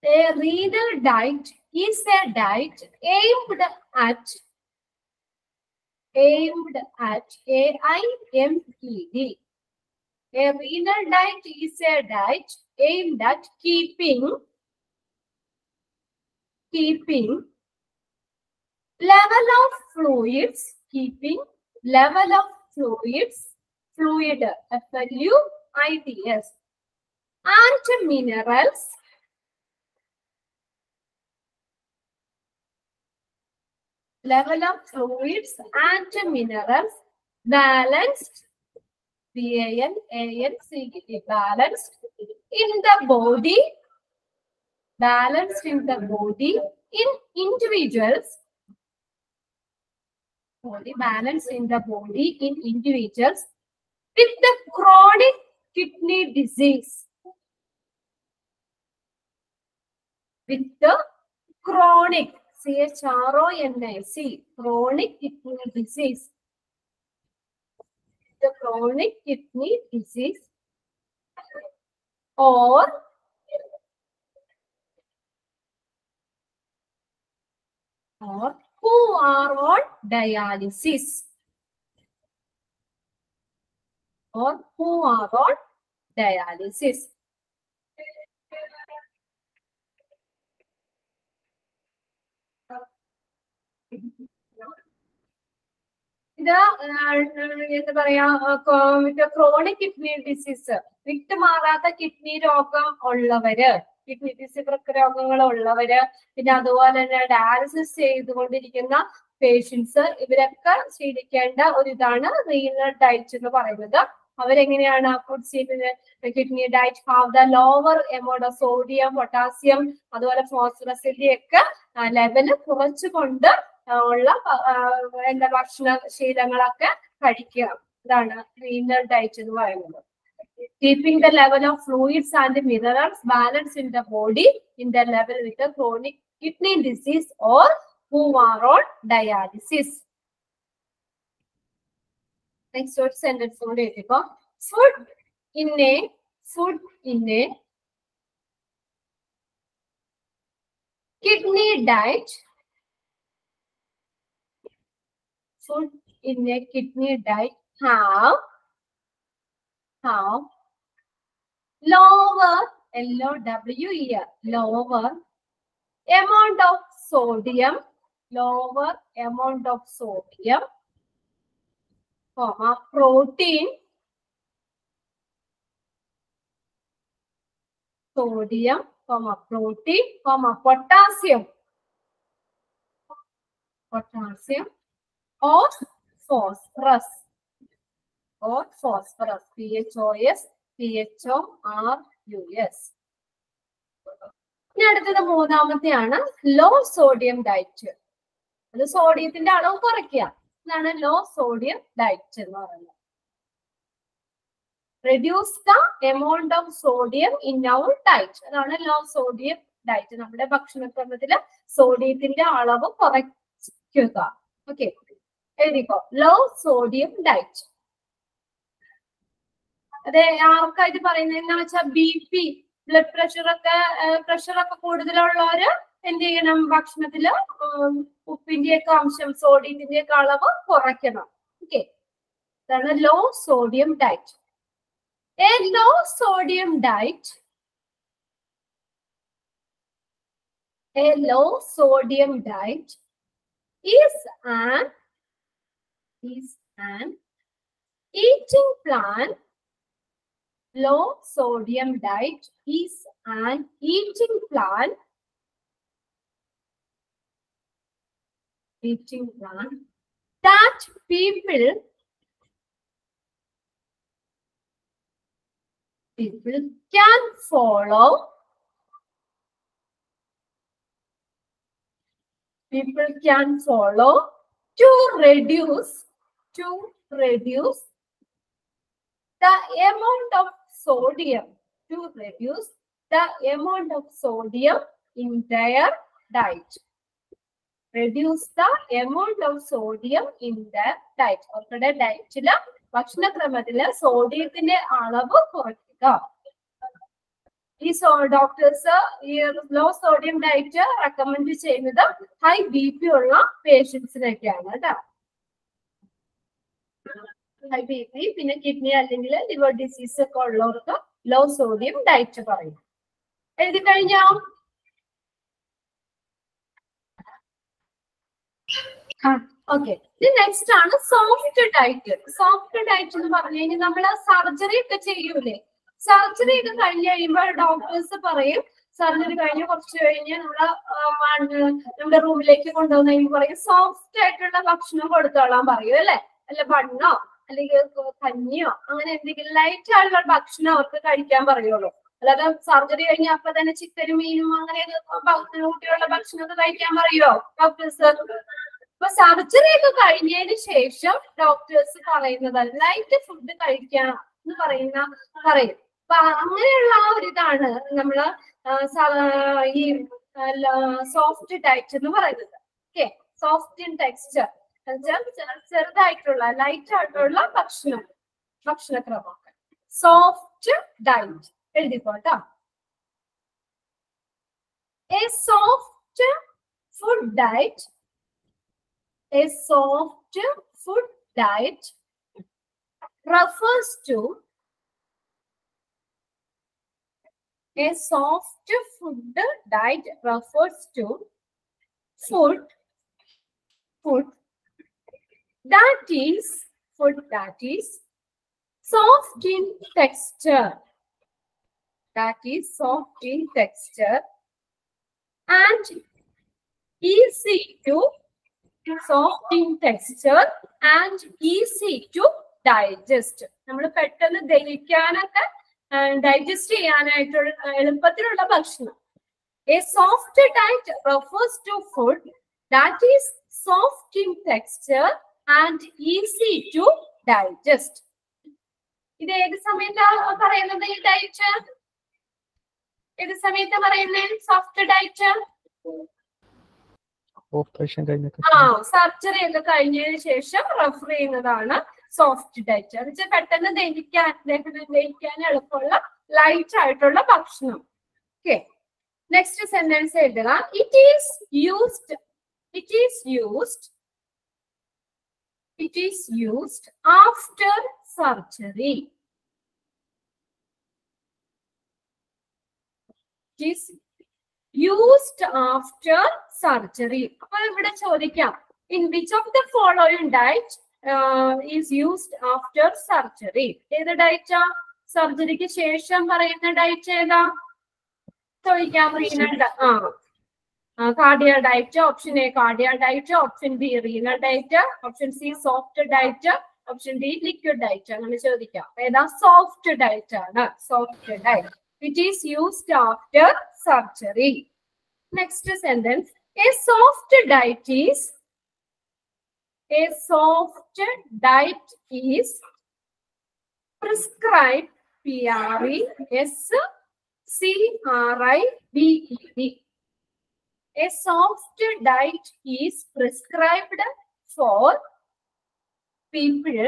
A renal diet is a diet aimed at AIMED. A renal diet is a diet aimed at keeping level of fluids, fluid, FLUIDS, and minerals level of fluids and minerals balanced, BALANCED, balanced in the body, in individuals, balanced in the body in individuals with the chronic kidney disease. With the chronic, CHRONIC, chronic kidney disease. The chronic kidney disease or who are on dialysis. എന്താ പറയാ, chronic kidney disease, വിട്ടുമാറാത്ത kidney രോഗം ഉള്ളവര്, kidney disease രോഗങ്ങൾ ഉള്ളവര്, പിന്നെ അതുപോലെ തന്നെ ഡയാലിസിസ് ചെയ്തുകൊണ്ടിരിക്കുന്ന പേഷ്യൻസ്, ഇവരൊക്കെ ശീലിക്കേണ്ട ഒരു ഇതാണ് റീനൽ ഡയറ്റ് എന്ന് പറയുന്നത്. അവരെങ്ങനെയാണ് foods kidney diet have the lower amount of sodium, potassium, അതുപോലെ ഫോസ്ഫറസിന്റെ ഒക്കെ ലെവല് കുറച്ചുകൊണ്ട് ഉള്ള എന്താ ഭക്ഷണശീലങ്ങളൊക്കെ കഴിക്കുക. ഇതാണ് റീനൽ ഡയറ്റ് എന്ന് പറയുന്നത്. Keeping the level of fluids and minerals balanced in the body in the level with the chronic kidney disease or who are on dialysis. Next word sentence food in a kidney diet. Food in a kidney diet have lower, LOWER, lower amount of sodium, protein, potassium, or phosphorus, PHOS, PHORUS. ഇനി അടുത്തത് മൂന്നാമത്തെയാണ് law sodium diet. അത് സോഡിയത്തിന്റെ അളവ് കുറയ്ക്കുക. ഇതാണ് low sodium diet എന്ന് പറയുന്നത്. Reduce the amount of sodium in our diet. അതാണ് low sodium diet. നമ്മുടെ ഭക്ഷണക്രമത്തില് സോഡിയത്തിന്റെ അളവ് കുറയ്ക്കുക. ഓക്കെ, എഴുതിക്കോ, ലോ സോഡിയം ഡയറ്റ്. അതെ, ആർക്കായിട്ട് പറയുന്നതെന്ന് വെച്ചാൽ BP, ബ്ലഡ് പ്രഷറൊക്കെ കൂടുതലുള്ളവര് എന്ത് ചെയ്യണം, ഭക്ഷണത്തില് ഉപ്പിന്റെയൊക്കെ അംശം, സോഡിയത്തിന്റെയൊക്കെ അളവ് കുറയ്ക്കണം. ഓക്കെ, ഇതാണ് low sodium diet. A low sodium diet is an eating plan. Low sodium diet is an eating plan that people can follow. To reduce the amount of sodium, in their diet. Reduce the amount of sodium in their diet. അവരുടെ ഡയറ്റില് ഭക്ഷണക്രമത്തില് സോഡിയത്തിന്റെ അളവ് കുറയ്ക്കുക. ഈ doctors ഈ low sodium diet recommend ചെയ്യുന്നത് high BP ഉള്ള പേഷ്യൻസിനൊക്കെയാണ് കേട്ടോ. High BP പിന്നെ കിഡ്നി അല്ലെങ്കിൽ ലിവർ ഡിസീസ് ഒക്കെ ഉള്ളവർക്ക് ലോ സോഡിയം ഡയറ്റ് പറയും. എഴുതി കഴിഞ്ഞോ? ഓക്കെ. നെക്സ്റ്റ് ആണ് സോഫ്റ്റ് ഡയറ്റ്. സോഫ്റ്റ് ഡയറ്റ് എന്ന് പറഞ്ഞു കഴിഞ്ഞാൽ നമ്മള് സർജറി ഒക്കെ ചെയ്യൂലേ, സർജറി ഒക്കെ കഴിഞ്ഞ് കഴിയുമ്പോൾ ഡോക്ടേഴ്സ് പറയും സർജറി കഴിഞ്ഞ് കുറച്ച് കഴിഞ്ഞ് നമ്മുടെ റൂമിലേക്ക് കൊണ്ടുവന്ന് കഴിയുമ്പോൾ പറയും സോഫ്റ്റ് ആയിട്ടുള്ള ഭക്ഷണം കൊടുത്തോളാൻ പറയും അല്ലെ. അല്ല ബണ്ണോ അല്ലെങ്കിൽ കഞ്ഞിയോ അങ്ങനെ എന്തെങ്കിലും ലൈറ്റ് ആയിട്ടുള്ള ഭക്ഷണം അവർക്ക് കഴിക്കാൻ പറയുള്ളൂ. അല്ലാതെ സർജറി കഴിഞ്ഞ അപ്പൊ തന്നെ ചിക്കനും മീനും അങ്ങനെ കുട്ടികളുടെ ഭക്ഷണമൊക്കെ കഴിക്കാൻ പറയുമോ ഡോക്ടേഴ്സ്? അപ്പൊ സർജറി ഒക്കെ കഴിഞ്ഞതിന് ശേഷം ഡോക്ടേഴ്സ് പറയുന്നത് ലൈറ്റ് ഫുഡ് കഴിക്കണം എന്ന് പറയും. അപ്പൊ അങ്ങനെയുള്ള ആ ഒരു ഇതാണ് നമ്മള് ഈ സോഫ്റ്റ് ഡയറ്റ് എന്ന് പറയുന്നത്. ഓക്കെ, സോഫ്റ്റ് ഇൻ ടെക്സ്ചർ, ചെറുതായിട്ടുള്ള ലൈറ്റ് ആയിട്ടുള്ള ഭക്ഷണക്രമം സോഫ്റ്റ് ഡയറ്റ് എഴുതിക്കോട്ടോ. A soft food diet refers to food that is soft in texture, and easy to digest. നമ്മൾ പെട്ടെന്ന് ദഹിക്കാനൊക്കെ ഡൈജസ്റ്റ് ചെയ്യാനായിട്ടുള്ള എളുപ്പത്തിലുള്ള ഭക്ഷണം. A soft diet refers to food that is soft in texture and easy to digest. ഇത് ഏത് സമയത്താ പറയുന്നത് ഈ diet? ഏത് സമയത്താ പറയുന്നത് സോഫ്റ്റ് ഡയറ്റ്? ഓപ്പറേഷൻ കഴിഞ്ഞൊക്കെ സർജറി ഒക്കെ കഴിഞ്ഞതിന് ശേഷം റെഫർ ചെയ്യുന്നതാണ് സോഫ്റ്റ് ഡയറ്റ്. എന്ന് വെച്ചാൽ പെട്ടെന്ന് ദഹിക്കാൻ എളുപ്പമുള്ള ലൈറ്റ് ആയിട്ടുള്ള ഭക്ഷണം. ഓക്കെ, നെക്സ്റ്റ് സെന്റൻസ് എഴുതുക. It is used after surgery. Used after surgery. അപ്പൊ ഇവിടെ ചോദിക്കാം, in which of the following diet is used after surgery? ഏത് ഡയറ്റാ? സർജറിക്ക് ശേഷം പറയുന്ന ഡയറ്റ് ഏതാ ചോദിക്കാം. Renal cardiac diet. Option A cardiac diet, option B renal diet, option C soft diet, option D liquid diet. അങ്ങനെ ചോദിക്കാം. ഏതാ? സോഫ്റ്റ് ഡയറ്റ് ആണ്. Soft diet. It is used after surgery. Next sentence. A soft diet is prescribed. Prescribed. A soft diet is prescribed for people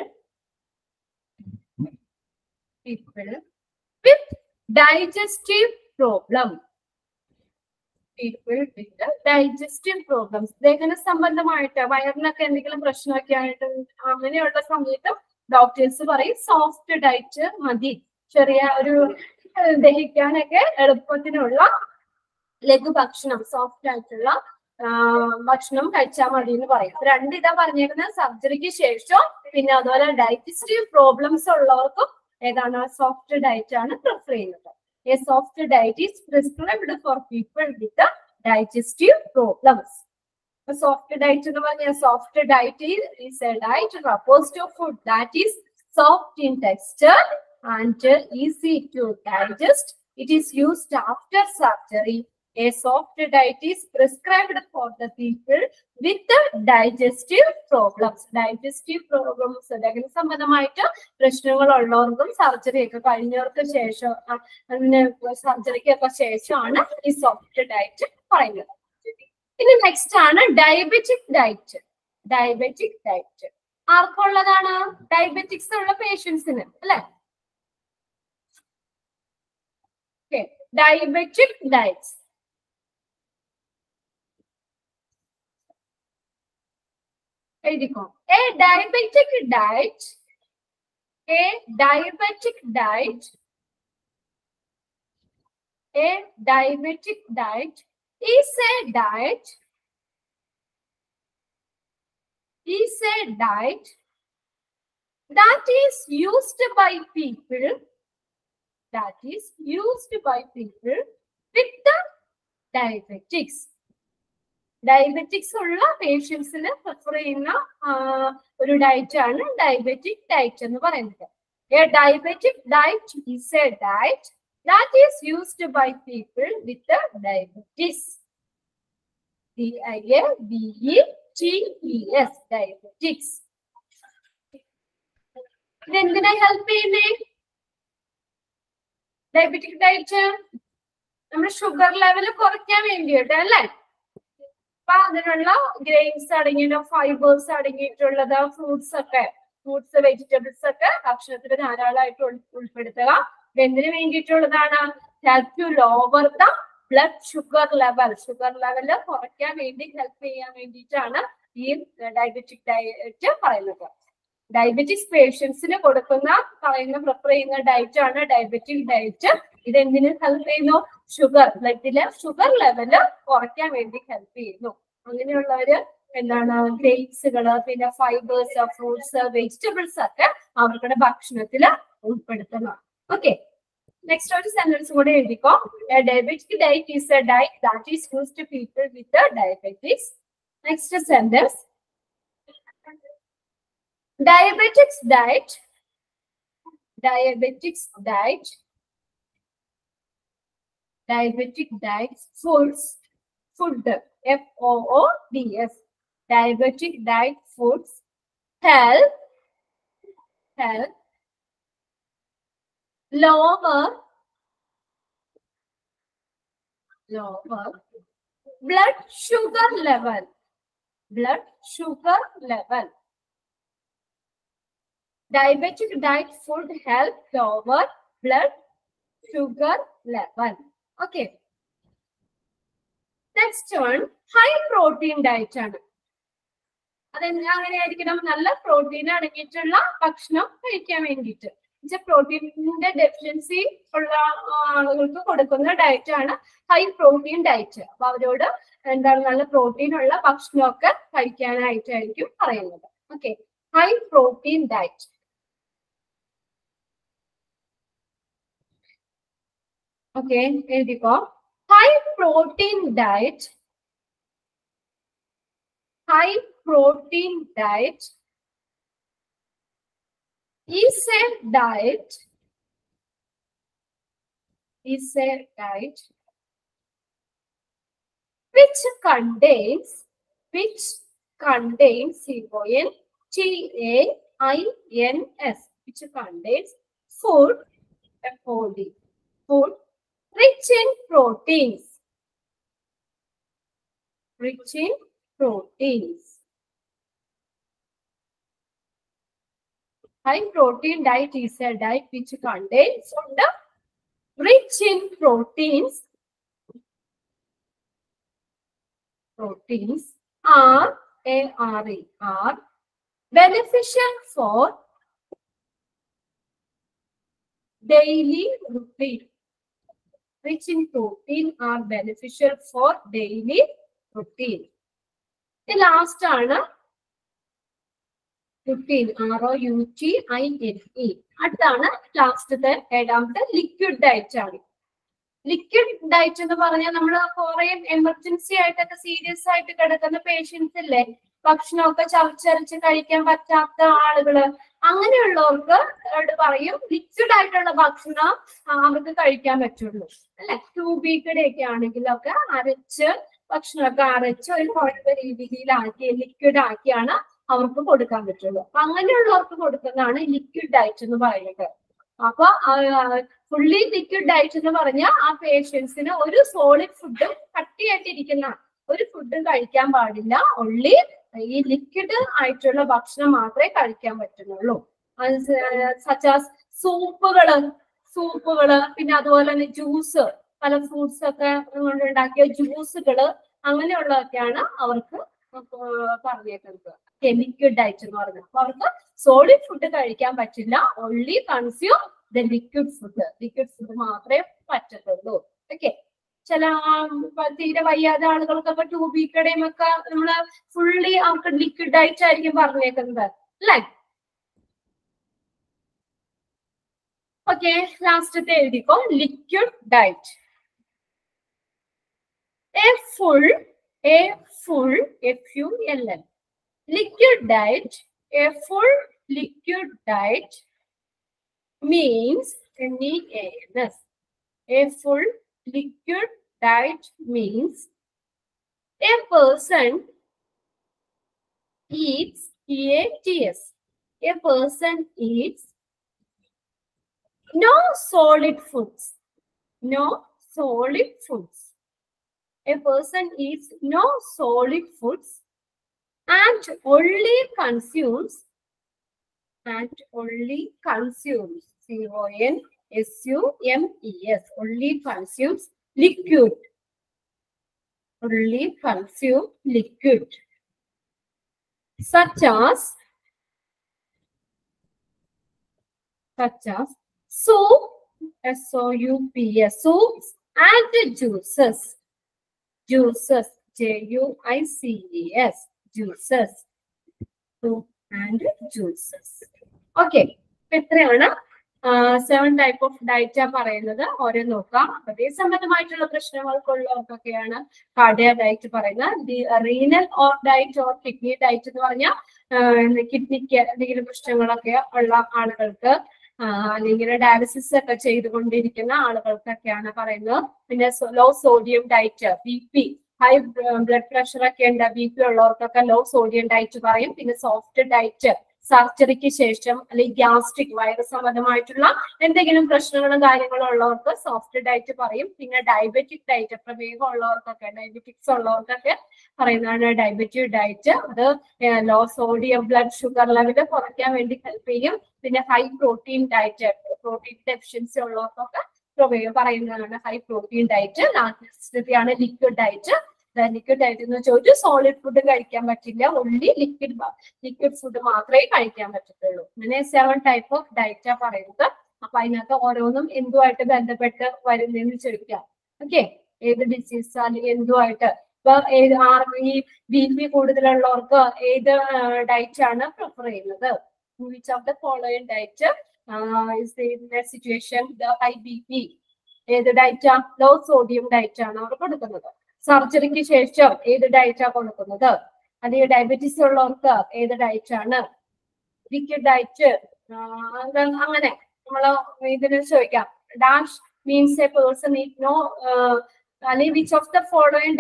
with digestive problem. People with digestive problems. ദഹന സംബന്ധമായിട്ട് വയറിനൊക്കെ എന്തെങ്കിലും പ്രശ്നമൊക്കെ ആയിട്ട് അങ്ങനെയുള്ള സമയത്ത് doctors പറയും soft diet മതി, ചെറിയ ഒരു ദഹിക്കാനൊക്കെ എളുപ്പത്തിനുള്ള ലഘുഭക്ഷണം സോഫ്റ്റ് ആയിട്ടുള്ള ഭക്ഷണം കഴിച്ചാൽ മതി എന്ന് പറയും. രണ്ടിതാ പറഞ്ഞേക്കുന്നത്, സർജറിക്ക് ശേഷം പിന്നെ അതുപോലെ ഡൈജസ്റ്റീവ് പ്രോബ്ലംസ് ഉള്ളവർക്കും ഏതാണ് സോഫ്റ്റ് ഡയറ്റ് ആണ് പ്രിഫർ ചെയ്യുന്നത്. A soft diet is prescribed for people with digestive problems. A soft diet എന്ന് പറഞ്ഞാൽ soft diet is a diet refers to food that is soft in texture and easy to digest. It is used after surgery. A soft diet is prescribed for the people with digestive problems. Digestive problems ദഹന സംബന്ധമായിട്ട് പ്രശ്നങ്ങൾ ഉള്ളവർക്കും surgery ഒക്കെ കഴിഞ്ഞവർക്ക് ശേഷം സർജറിക്കൊക്കെ ശേഷമാണ് ഈ soft diet പറയുന്നത്. ഇനി നെക്സ്റ്റ് ആണ് ഡയബറ്റിക് ഡയറ്റ്. ഡയബറ്റിക് ഡയറ്റ് ആർക്കുള്ളതാണ്? ഡയബറ്റിക്സ് ഉള്ള പേഷ്യൻസിന് അല്ലെ. diabetic diets. A diabetic diet, a diabetic diet, a diabetic diet is a diet that is used by people with the diabetics. Diabetics ഉള്ള പേഷ്യൻസിന് prefer ചെയ്യുന്ന ഒരു ഡയറ്റ് ആണ് ഡയബറ്റിക് ഡയറ്റ് എന്ന് പറയുന്നത്. A diabetic diet is a diet that is used by people with the diabetes. DIABETES, diabetics. ഇതെന്തിനാ help ചെയ്യുന്നേ? Diabetic diet നമ്മുടെ ഷുഗർ ലെവൽ കുറയ്ക്കാൻ വേണ്ടിയിട്ട് അല്ലേ? അപ്പൊ അതിനുള്ള ഗ്രെയിൻസ് അടങ്ങിയ ഫൈബേഴ്സ് അടങ്ങിയിട്ടുള്ളത് ഫ്രൂട്ട്സ് വെജിറ്റബിൾസ് ഒക്കെ ഭക്ഷണത്തിൽ ധാരാളമായിട്ട് ഉൾപ്പെടുത്തുക. എന്തിനു വേണ്ടിയിട്ടുള്ളതാണ്? Help to lower the blood sugar level കുറയ്ക്കാൻ വേണ്ടി ഹെൽപ്പ് ചെയ്യാൻ വേണ്ടിയിട്ടാണ് ഈ ഡയബറ്റിക് ഡയറ്റ് പറയുന്നത്. ഡയബറ്റിക്സ് പേഷ്യൻസിന് പ്രിഫർ ചെയ്യുന്ന ഡയറ്റ് ആണ് ഡയബറ്റിക് ഡയറ്റ്. ഇത് എന്തിനു ഹെൽപ്പ് ചെയ്യുന്നു? ബ്ലഡിലെ ഷുഗർ ലെവല് കുറയ്ക്കാൻ വേണ്ടി ഹെൽപ്പ് ചെയ്യുന്നു. അങ്ങനെയുള്ളവര് എന്താണ് ഗ്രേപ്സുകള്, പിന്നെ ഫൈബേഴ്സ്, ഫ്രൂട്ട്സ്, വെജിറ്റബിൾസ് ഒക്കെ അവരുടെ ഭക്ഷണത്തിൽ ഉൾപ്പെടുത്തണം. ഓക്കെ, നെക്സ്റ്റ് ഒരു സെന്റൻസ് കൂടെ എഴുതിക്കോ. Diabetic diet is a diet that is used to people with diabetics. Next sentence, diabetics diet foods, food, FOODS, diabetic diet foods help lower blood sugar level. Diabetic diet food help lower blood sugar level. Okay. Next one, high protein diet ആണ്. അങ്ങനെയായിരിക്കണം, നല്ല protein അടങ്ങിയിട്ടുള്ള ഭക്ഷണം കഴിക്കാൻ വേണ്ടിയിട്ട്. പ്രോട്ടീനിന്റെ deficiency ഉള്ള ആളുകൾക്ക് കൊടുക്കുന്ന diet ആണ് ഹൈ പ്രോട്ടീൻ ഡയറ്റ്. അപ്പൊ അവരോട് എന്താണ് നല്ല പ്രോട്ടീൻ ഉള്ള ഭക്ഷണമൊക്കെ കഴിക്കാനായിട്ടായിരിക്കും പറയുന്നത്. Okay, high protein diet. Okay, എഴുതിക്കോ. High protein diet is a diet which contains CONTAINS, which contains food, FOD, food rich in proteins. High protein diet is a diet which contains food rich in proteins. Proteins are beneficial for daily routine. Rich in protein are beneficial for daily routine. The last ആണ് routine, ROUTINE. അടുത്താണ് ലാസ്റ്റത്തെ ഏഴാമത്തെ liquid diet ആണ്. Liquid diet എന്ന് പറഞ്ഞാൽ നമ്മൾ കുറെ emergency ആയിട്ടൊക്കെ സീരിയസ് ആയിട്ട് കിടക്കുന്ന പേഷ്യൻസ് ഇല്ലേ, ഭക്ഷണമൊക്കെ ചവച്ചരച്ച് കഴിക്കാൻ പറ്റാത്ത ആളുകള്, അങ്ങനെയുള്ളവർക്ക് പറയും ലിക്വിഡ് ആയിട്ടുള്ള ഭക്ഷണം അവർക്ക് കഴിക്കാൻ പറ്റുള്ളൂ അല്ലെ. 2 വീക്കിടെ ഒക്കെ ആണെങ്കിലൊക്കെ ഭക്ഷണമൊക്കെ അരച്ച് ഒരു കുഴപ്പ രീതിയിലാക്കി ലിക്വിഡ് ആക്കിയാണ് അവർക്ക് കൊടുക്കാൻ പറ്റുള്ളൂ. അപ്പൊ അങ്ങനെയുള്ളവർക്ക് കൊടുക്കുന്നതാണ് ലിക്വിഡ് ഡയറ്റ് എന്ന് പറയുന്നത്. അപ്പൊ ഫുള്ളി ലിക്വിഡ് ഡയറ്റ് എന്ന് പറഞ്ഞാൽ ആ പേഷ്യൻസിന് ഒരു സോളിഡ് ഫുഡും കട്ടിയായിട്ടിരിക്കുന്ന ഒരു ഫുഡും കഴിക്കാൻ പാടില്ല. ഒൺലി ഈ ലിക്വിഡ് ആയിട്ടുള്ള ഭക്ഷണം മാത്രമേ കഴിക്കാൻ പറ്റുന്നുള്ളൂ. സച്ചാസ് സൂപ്പുകള്, പിന്നെ അതുപോലെ തന്നെ ജ്യൂസ്, പല ഫ്രൂട്ട്സ് ഒക്കെ കൊണ്ടുണ്ടാക്കിയ ജ്യൂസുകള് അങ്ങനെയുള്ളതൊക്കെയാണ് അവർക്ക് പറഞ്ഞേക്കുന്നത് ലിക്വിഡ് ഡയറ്റ് എന്ന് പറഞ്ഞത്. അപ്പൊ അവർക്ക് സോളിഡ് ഫുഡ് കഴിക്കാൻ പറ്റില്ല. Only consume the liquid food മാത്രമേ പറ്റത്തുള്ളൂ. ഓക്കെ. ചില തീരെ വയ്യാതെ ആളുകൾക്കൊക്കെ 2 വീക്കടെയും ഒക്കെ നമ്മള് ഫുള്ളി അവർക്ക് ലിക്വിഡ് ഡയറ്റ് ആയിരിക്കും പറഞ്ഞേക്കുന്നത് അല്ലേ? ഓക്കെ, ലാസ്റ്റത്തെ എഴുതിക്കോ. Liquid diet. A full F-U-L-L. Liquid diet. A full liquid diet means NEANS. A full liquid diet means a person eats EATS. A person eats no solid foods. No solid foods. A person eats no solid foods and only consumes CONSUMES, only consumes liquid. Only consume liquid such as soup, SOUPS, soups and juices. Juices, JUICES, juices, soup and juices. Okay, ഇത്രയാണ് 7 type of diet പറയുന്നത്. ഓരോ നോക്കാം. അതേ സംബന്ധമായിട്ടുള്ള പ്രശ്നങ്ങൾക്കുള്ളവർക്കൊക്കെയാണ് cardiac diet പറയുന്നത്. Renal or diet or kidney diet എന്ന് പറഞ്ഞാൽ കിഡ്നിക്ക് എന്തെങ്കിലും പ്രശ്നങ്ങളൊക്കെ ഉള്ള ആളുകൾക്ക് അല്ലെങ്കിൽ ഡയാലിസിസ് ഒക്കെ ചെയ്തുകൊണ്ടിരിക്കുന്ന ആളുകൾക്കൊക്കെയാണ് പറയുന്നത്. പിന്നെ low sodium diet, BP, high blood pressure ഒക്കെ ഉണ്ട്, BP ഉള്ളവർക്കൊക്കെ ലോ സോഡിയം ഡയറ്റ് പറയും. പിന്നെ സോഫ്റ്റ് ഡയറ്റ്, സർജറിക്ക് ശേഷം അല്ലെങ്കിൽ ഗ്യാസ്ട്രിക് വയറ് സംബന്ധമായിട്ടുള്ള എന്തെങ്കിലും പ്രശ്നങ്ങളും കാര്യങ്ങളും ഉള്ളവർക്ക് സോഫ്റ്റ് ഡയറ്റ് പറയും. പിന്നെ ഡയബറ്റിക് ഡയറ്റ്, പ്രമേഹം ഉള്ളവർക്കൊക്കെ ഡയബറ്റിക്സ് ഉള്ളവർക്കൊക്കെ പറയുന്നതാണ് ഡയബറ്റിക് ഡയറ്റ്. അത് low sodium blood sugar level കുറയ്ക്കാൻ വേണ്ടി ഹെൽപ്പ് ചെയ്യും. പിന്നെ high protein diet, protein deficiency ഉള്ളവർക്കൊക്കെ പറയുന്നതാണ് ഹൈ പ്രോട്ടീൻ ഡയറ്റ്. ലാസ്റ്റത്തെയാണ് ലിക്വിഡ് ഡയറ്റ്. ലിക്വിഡ് ഡയറ്റ് എന്ന് ചോദിച്ചു സോളിഡ് ഫുഡ് കഴിക്കാൻ പറ്റില്ല, ഓൺലി ലിക്വിഡ് ഫുഡ് മാത്രമേ കഴിക്കാൻ പറ്റത്തുള്ളൂ. അങ്ങനെ 7 ടൈപ്പ് ഓഫ് ഡയറ്റാ പറയുന്നത്. അപ്പൊ അതിനകത്ത് ഓരോന്നും എന്തുമായിട്ട് ബന്ധപ്പെട്ട് വരുന്നതെന്ന് ചോദിക്കാം. ഓക്കെ, ഏത് ഡിസീസ് അല്ലെങ്കിൽ എന്തുമായിട്ട്. ഇപ്പൊ ഈ BP കൂടുതലുള്ളവർക്ക് ഏത് ഡയറ്റ് ആണ് പ്രിഫർ ചെയ്യുന്നത്? Which of the following diet is in a situation the high BP? ഏത് ഡയറ്റാ? ലോ സോഡിയം ഡയറ്റ് ആണ് അവർ കൊടുക്കുന്നത്. സർജറിക്ക് ശേഷം ഏത് ഡയറ്റാ കൊടുക്കുന്നത്? അല്ലെങ്കിൽ ഡയബറ്റീസ് ഉള്ളവർക്ക് ഏത് ഡയറ്റ് ആണ്? Liquid diet. അങ്ങനെ നമ്മള് ഇതിന് ചോദിക്കാം. Dash means a person eat no, അല്ലെങ്കിൽ which of the following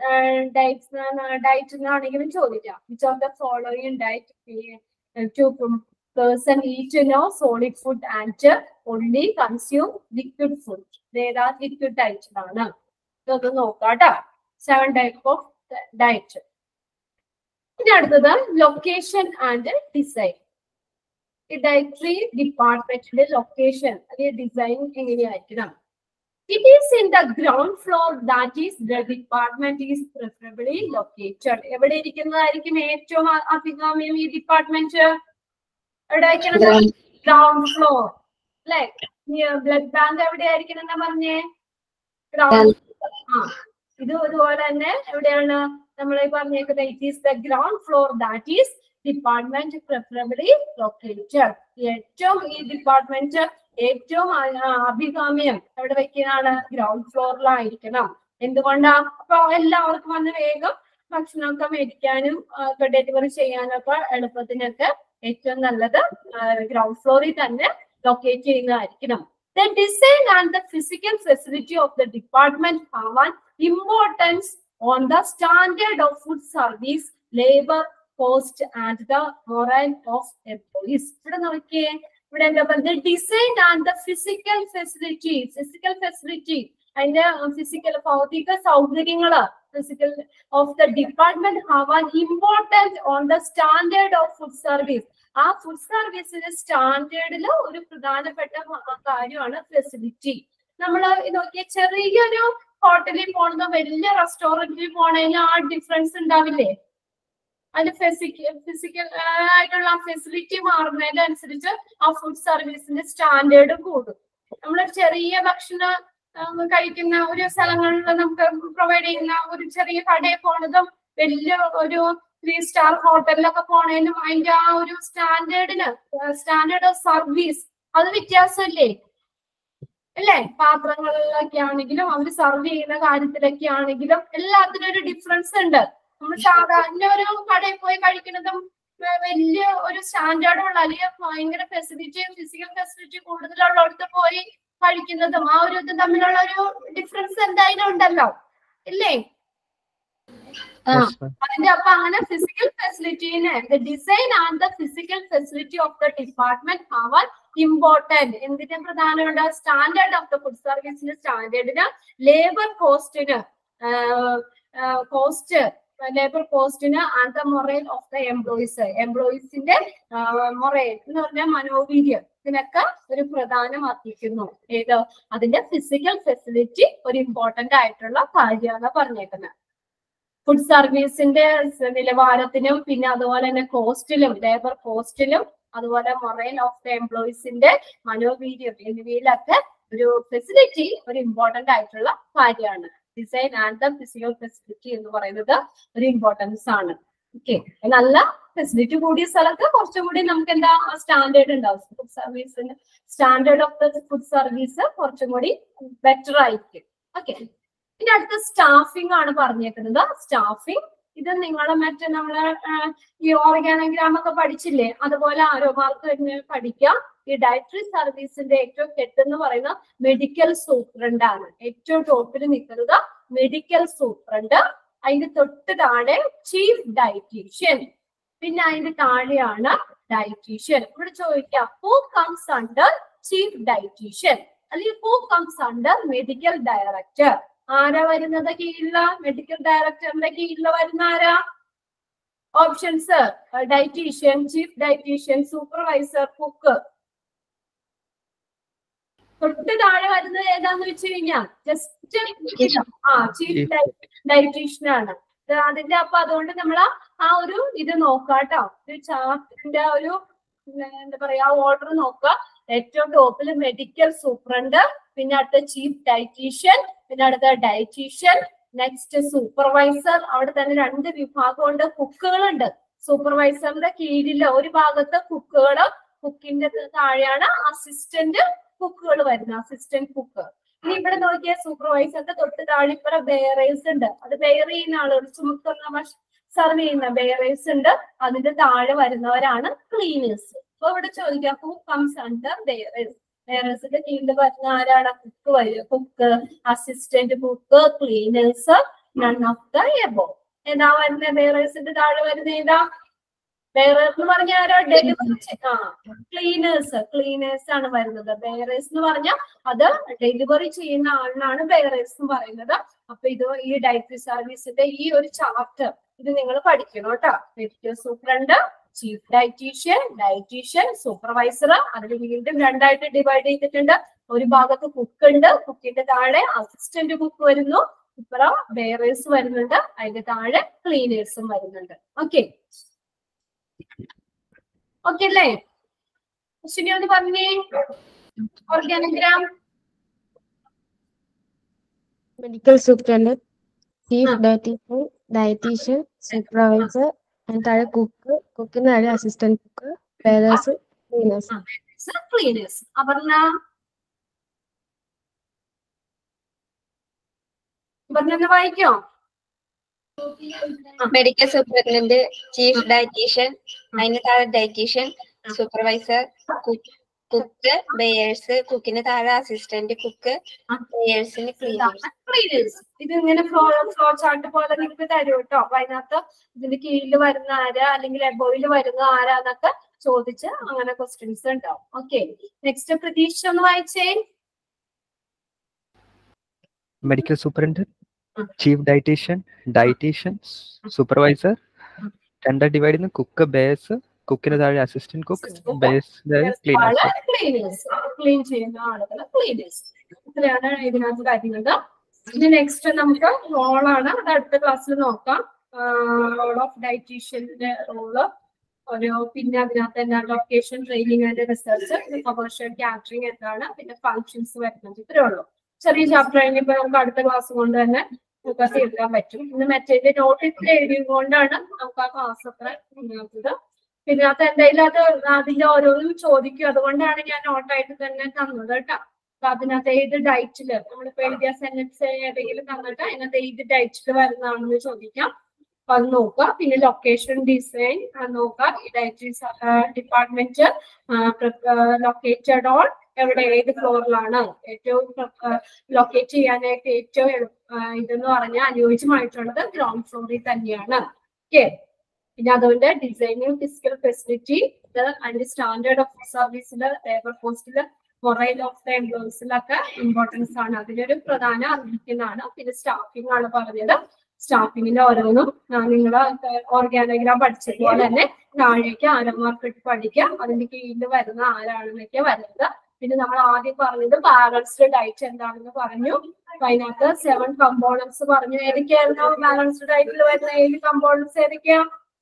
diet എന്നാണെങ്കിലും ചോദിക്കാം. Which of the following diet to person eat no solid food and only consume liquid food. There are liquid diet ആണ്. ഇതൊന്ന് നോക്കാട്ടോ. 7 type of diet. ഇനി അടുത്തത് location and design. ഈ dietary ഡിപ്പാർട്ട്മെന്റിന്റെ location അല്ലെങ്കിൽ design എങ്ങനെയായിരിക്കണം? It is in the ground floor, that is the department is preferably located. എവിടെ ഇരിക്കുന്നതായിരിക്കും ഏറ്റവും അഭികാമ്യം ഈ ഡിപ്പാർട്ട്മെന്റ്? ഗ്രൗണ്ട് ഫ്ലോർ അല്ലെ? ബ്ലഡ് ബാങ്ക് എവിടെയായിരിക്കണം എന്നാ പറഞ്ഞേ? ഗ്രൗണ്ട്. ഇത് അതുപോലെ തന്നെ എവിടെയാണ് നമ്മൾ പറഞ്ഞേക്കുന്നത്? It is the ground floor, that is department preferably located. ഏറ്റവും ഈ ഡിപ്പാർട്ട്മെന്റ് ഏറ്റവും അഭികാമ്യം എവിടെ വെക്കാനാണ്? ഗ്രൗണ്ട് ഫ്ലോറിലായിരിക്കണം. എന്തുകൊണ്ടാ? അപ്പൊ എല്ലാവർക്കും വന്ന് വേഗം ഭക്ഷണമൊക്കെ മേടിക്കാനും ഡെലിവറി ചെയ്യാനൊക്കെ എളുപ്പത്തിനൊക്കെ ഏറ്റവും നല്ലത് ഗ്രൗണ്ട് ഫ്ലോറിൽ തന്നെ ലൊക്കേറ്റ് ചെയ്യുന്നതായിരിക്കണം. The design and the physical facility of the department have an importance on the standard of food service, labor cost and the morale of employees. ഇവിടെ നോക്കിയേ, ഇവിടെ എന്താ പറയുക? Design and the physical facility. അതിന്റെ physical ഭൗതിക സൗകര്യങ്ങള് physical of the department have an important on the standard of food service. ആ food സർവീസിന്റെ സ്റ്റാൻഡേർഡില് ഒരു പ്രധാനപ്പെട്ട കാര്യമാണ് ഫെസിലിറ്റി. നമ്മള് നോക്കിയ ചെറിയൊരു ഹോട്ടലിൽ പോണതോ വലിയ റെസ്റ്റോറന്റിൽ പോണതിന് ആ ഡിഫറൻസ് ഉണ്ടാവില്ലേ? അതിന് ഫിസിക്കൽ ആയിട്ടുള്ള ഫെസിലിറ്റി മാറുന്നതിനനുസരിച്ച് ആ ഫുഡ് സർവീസിന്റെ സ്റ്റാൻഡേർഡ് കൂടും. നമ്മൾ ചെറിയ ഭക്ഷണം കഴിക്കുന്ന ഒരു സ്ഥലങ്ങളിൽ നമുക്ക് പ്രൊവൈഡ് ചെയ്യുന്ന ഒരു ചെറിയ കടയിൽ പോണതും വലിയ ഒരു 3 സ്റ്റാർ ഹോട്ടലിലൊക്കെ പോണതിനും അതിന്റെ ആ ഒരു സ്റ്റാൻഡേർഡ് ഓഫ് സർവീസ് അത് വ്യത്യാസമില്ലേ? അല്ലേ? പാത്രങ്ങളിലൊക്കെ ആണെങ്കിലും അവർ സർവ് ചെയ്യുന്ന കാര്യത്തിലൊക്കെ ആണെങ്കിലും എല്ലാത്തിനും ഒരു ഡിഫറൻസ് ഉണ്ട്. നമ്മൾ സാധാരണ ഒരു കടയിൽ പോയി കഴിക്കുന്നതും വലിയ ഒരു സ്റ്റാൻഡേർഡുള്ള അല്ലെങ്കിൽ ഭയങ്കര ഫിസിക്കൽ ഫെസിലിറ്റി കൂടുതലുള്ളടത്ത് പോയി കഴിക്കുന്നതും ആ ഒരു ഇത് തമ്മിലുള്ള ഒരു ഡിഫറൻസ് എന്തായാലും ഉണ്ടല്ലോ, ഇല്ലേ? അതിന്റെ അപ്പൊ അങ്ങനെ ഫിസിക്കൽ ഫെസിലിറ്റീനെ design and the physical facility of the department ആവാൻ ഇമ്പോർട്ടന്റ്. എന്തിന്റെ പ്രധാനമുണ്ട്? സ്റ്റാൻഡേർഡ് ഓഫ് ദ ഫുഡ് സർവീസിന്റെ സ്റ്റാൻഡേർഡിന്, ലേബർ കോസ്റ്റിന് and the morale of the എംപ്ലോയീസിന്റെ മൊറൈൽ എന്ന് പറഞ്ഞാൽ മനോവീര്യം, ഇതിനൊക്കെ ഒരു പ്രധാനമാക്കിയിരിക്കുന്നു. ഏത്? അതിന്റെ ഫിസിക്കൽ ഫെസിലിറ്റി ഒരു ഇമ്പോർട്ടന്റ് ആയിട്ടുള്ള കാര്യമാണ് പറഞ്ഞേക്കുന്നത്. ഫുഡ് സർവീസിന്റെ നിലവാരത്തിനും പിന്നെ അതുപോലെ തന്നെ കോസ്റ്റിലും, ലേബർ കോസ്റ്റിലും, അതുപോലെ മൊറൈൽ ഓഫ് ദ എംപ്ലോയീസിന്റെ മനോവീര്യം എന്നിവയിലൊക്കെ ഒരു ഫെസിലിറ്റി ഒരു ഇമ്പോർട്ടന്റ് ആയിട്ടുള്ള കാര്യമാണ്. Design and the physical facility എന്ന് പറയുന്നത് ഒരു ഇമ്പോർട്ടൻസ് ആണ്. ഓക്കെ, നല്ല ഫെസിലിറ്റി കൂടിയ സ്ഥലത്ത് കുറച്ചും കൂടി നമുക്ക് എന്താ സ്റ്റാൻഡേർഡ് ഉണ്ടാവും. ഫുഡ് സർവീസിന് standard of the food service കുറച്ചും കൂടി ബെറ്റർ ആയിരിക്കും. ഓക്കെ, ഇനി അടുത്ത സ്റ്റാഫിംഗ് ആണ് പറഞ്ഞേക്കുന്നത്. സ്റ്റാഫിംഗ് ഇത് നിങ്ങളെ മറ്റേ നമ്മളെ ഈ ഓർഗാനോഗ്രാം ഒക്കെ പഠിച്ചില്ലേ, അതുപോലെ ആരോമാർക്ക് തന്നെ പഠിക്കാം. ഈ ഡയറ്ററി സർവീസിന്റെ ഏറ്റവും ഹെഡ് എന്ന് പറയുന്ന മെഡിക്കൽ സൂപ്രണ്ട് ആണ്. ഏറ്റവും ടോപ്പിൽ നിൽക്കുന്നത് മെഡിക്കൽ സൂപ്രണ്ട്, അതിന്റെ തൊട്ട് താഴെ ചീഫ് ഡയറ്റീഷ്യൻ, പിന്നെ അതിന്റെ താഴെയാണ് ഡയറ്റീഷ്യൻ. ഇവിടെ ചോദിക്കാം who comes under chief dietitian അല്ലെങ്കിൽ who comes under medical director? ആരാ വരുന്നത് കീഴിലുള്ള? മെഡിക്കൽ ഡയറക്ടറിന്റെ കീഴിൽ വരുന്ന ആരാ? Options: dietitian, chief dietitian, supervisor, cook. തൊട്ട് താഴെ വരുന്നത് ഏതാന്ന് വെച്ച് കഴിഞ്ഞാൽ ജസ്റ്റ് ചീഫ് ഡയറ്റീഷ്യൻ ആണ്. അതിന്റെ അപ്പൊ അതുകൊണ്ട് നമ്മൾ ആ ഒരു ഇത് നോക്കാട്ടോ, ഒരു ചാർട്ടിന്റെ ഒരു എന്താ പറയാ ഓർഡർ നോക്കുക. ഏറ്റവും ടോപ്പിൽ മെഡിക്കൽ സൂപ്രണ്ട്, പിന്നെ അടുത്ത ചീഫ് ഡയറ്റീഷ്യൻ, പിന്നെ അടുത്ത ഡയറ്റീഷ്യൻ, നെക്സ്റ്റ് സൂപ്പർവൈസർ. അവിടെ തന്നെ 2 വിഭാഗമുണ്ട്. കുക്കുകളുണ്ട്. സൂപ്പർവൈസറിന്റെ കീഴില് ഒരു ഭാഗത്ത് കുക്കുകള്, കുക്കിന്റെ താഴെയാണ് അസിസ്റ്റന്റ് കുക്കുകൾ വരുന്നത്, അസിസ്റ്റന്റ് കുക്ക്. ഇനി ഇവിടെ നോക്കിയ സൂപ്പർവൈസറിന്റെ തൊട്ട് താഴെ ഇപ്പറ ബെയറേഴ്സ് ഉണ്ട്. അത് ബെയർ ചെയ്യുന്ന ആളുകൾ, ചുമക്കുന്ന സർവ് ചെയ്യുന്ന ബെയറേഴ്സ് ഉണ്ട്. അതിന്റെ താഴെ വരുന്നവരാണ് ക്ലീനേഴ്സ്. അപ്പൊ ഇവിടെ ചോദിക്കാം ഹൂ കംസ് അണ്ടർ ബെയറേഴ്സ്? ബെയറേഴ്സിന്റെ കീഴിൽ വരുന്ന ആരാണ്? കുക്ക് വരും. Cook, assistant cook, cleaners, none of the above. ഏതാ വരുന്നത്? ബെയറേഴ്സിന്റെ താഴെ വരുന്ന ഏതാ? ബെയറേഴ്സ് എന്ന് പറഞ്ഞാൽ ആരോ ഡെലിവറി ക്ലീനേഴ്സ് ആണ് വരുന്നത്. ബെയറേഴ്സ് എന്ന് പറഞ്ഞാൽ അത് ഡെലിവറി ചെയ്യുന്ന ആളിനാണ് ബെയറേഴ്സ് എന്ന് പറയുന്നത്. അപ്പൊ ഇത് ഈ ഡയറ്ററി സർവീസിന്റെ ഈ ഒരു ചാപ്റ്റർ ഇത് നിങ്ങൾ പഠിക്കണം കേട്ടോ. Medical superintendent, chief dietitian, supervisor. അതിൽ വീണ്ടും 2ആയിട്ട് ഡിവൈഡ് ചെയ്തിട്ടുണ്ട്. ഒരു ഭാഗത്ത് കുക്ക് ഉണ്ട്, കുക്കിന്റെ താഴെ അസിസ്റ്റന്റ് കുക്ക് വരുന്നു, ഇപ്പുറം ബെയറേഴ്സ് വരുന്നുണ്ട്, അതിന്റെ താഴെ ക്ലീനേഴ്സും വരുന്നുണ്ട്. ഓക്കെ അല്ലേ? ശരി, ഒന്ന് പറഞ്ഞേ organogram. Medical superintendent, chief dietitian, supervisor, താഴെ കുക്ക്, കുക്കിന് താഴെ assistant cook, bearers, cleaners. Aparna വായിക്കോ? മെഡിക്കൽ സൂപ്രണ്ടന്റ്, ചീഫ് ഡയറ്റീഷ്യൻ, അതിന് താഴെ ഡയറ്റീഷ്യൻ, സൂപ്പർവൈസർ, കുക്ക്, ബെയേഴ്സ്, കുക്കിന് താഴെ അസിസ്റ്റന്റ് കുക്ക്, ബെയേഴ്സിന് ക്ലീനേഴ്സ്. ഇത് ഇങ്ങനെ ഫ്ലോ ചാർട്ട് പോലെ നിങ്ങൾക്ക് തരും കേട്ടോ. അപ്പൊ അതിനകത്ത് ഇതിന്റെ കീഴിൽ വരുന്ന ആരാ അല്ലെങ്കിൽ എബോയിൽ വരുന്ന ആരാന്നൊക്കെ ചോദിച്ച് അങ്ങനെ ക്വസ്റ്റ്യൻസ് ഉണ്ടാവും. ഓക്കെ, നെക്സ്റ്റ് പ്രതീക്ഷ ഒന്ന് വായിച്ചേ. Medical superintendent, chief dietitian, supervisor, 2 divide ചെയ്യുന്ന കുക്ക്, ബേസ്, കുക്കിന് താഴെ assistant cook, bearers cleaners. Clean ചെയ്യുന്ന ആളുകൾ ക്ലീനേഴ്സ്. ഇത്രയാണ് ഇതിനകത്ത് കാര്യങ്ങൾ. ഇനി നെക്സ്റ്റ് നമുക്ക് റോളാണ്, അത് അടുത്ത ക്ലാസ്സിൽ നോക്കാം. റോൾ ഓഫ് ഡയറ്റീഷ്യന്റെ റോള് പിന്നെ അതിനകത്ത് തന്നെ location, training and research, commercial catering എന്താണ്, പിന്നെ ഫങ്ഷൻസ് വരുന്നത്. ഇത്രേ ഉള്ളൂ. ചെറിയ ചാപ്റ്റർ കഴിഞ്ഞപ്പോൾ നമുക്ക് അടുത്ത ക്ലാസ് കൊണ്ട് തന്നെ നമുക്ക് തീർക്കാൻ പറ്റും. ഇന്ന് മറ്റേ നോട്ടിൽ എഴുതിയത് കൊണ്ടാണ് നമുക്ക് ആ ക്ലാസ് അത്ര ഇതിനകത്തത്. പിന്നെ അത് എന്തായാലും അത് അതിന്റെ ഓരോന്നും ചോദിക്കും, അതുകൊണ്ടാണ് ഞാൻ നോട്ടായിട്ട് തന്നെ തന്നത് കേട്ടോ. അപ്പൊ അതിനകത്ത് ഏത് ഡയറ്റില് നമ്മളിപ്പോ എഴുതിയ സെന്റൻസ് ഏതെങ്കിലും തന്നിട്ട് അതിനകത്ത് ഏത് ഡയറ്റില് വരുന്നതാണെന്ന് ചോദിക്കാം. അപ്പൊ അത് നോക്കുക. പിന്നെ ലൊക്കേഷൻ ഡിസൈൻ നോക്കുക. ഈ ഡയറ്ററി ഡിപ്പാർട്ട്മെന്റ് ലൊക്കേറ്റഡ് ഓൺ എവിടെ, ഏത് ഫ്ലോറിലാണ്, ഏറ്റവും ലൊക്കേറ്റ് ചെയ്യാനായിട്ട് ഏറ്റവും ഇതെന്ന് പറഞ്ഞാൽ അനുയോജ്യമായിട്ടുള്ളത് ഗ്രൗണ്ട് ഫ്ലോറിൽ തന്നെയാണ്. ഓക്കെ. പിന്നെ അതുകൊണ്ട് designing physical facility and standard of സർവീസില്, ലേബർ പോസ്റ്റില്, മൊറൈൽ ഓഫ് ദ എംപ്ലോയീസിലൊക്കെ ഇമ്പോർട്ടൻസ് ആണ്. അതിലൊരു പ്രധാന അറിയിക്കുന്നതാണ്. പിന്നെ സ്റ്റാഫിംഗ് ആണ് പറഞ്ഞത്. സ്റ്റാഫിങ്ങിന്റെ ഓരോന്നും നിങ്ങൾ ഓർഗാനോഗ്രാം പഠിച്ചതുപോലെ തന്നെ താഴേക്ക് ആരന്മാർക്ക് ഇട്ട് പഠിക്കുക. അതിന്റെ കീഴിൽ വരുന്ന ആരാണെന്നൊക്കെ വരുന്നത്. പിന്നെ നമ്മൾ ആദ്യം പറഞ്ഞത് ബാലൻസ്ഡ് ഡയറ്റ് എന്താണെന്ന് പറഞ്ഞു. അതിനകത്ത് 7 കമ്പോണൻസ് പറഞ്ഞു. ഏതൊക്കെയായിരുന്നു ബാലൻസ്ഡ് ഡയറ്റിൽ വരുന്ന 7 കമ്പോണൻസ് ഏതൊക്കെയാ?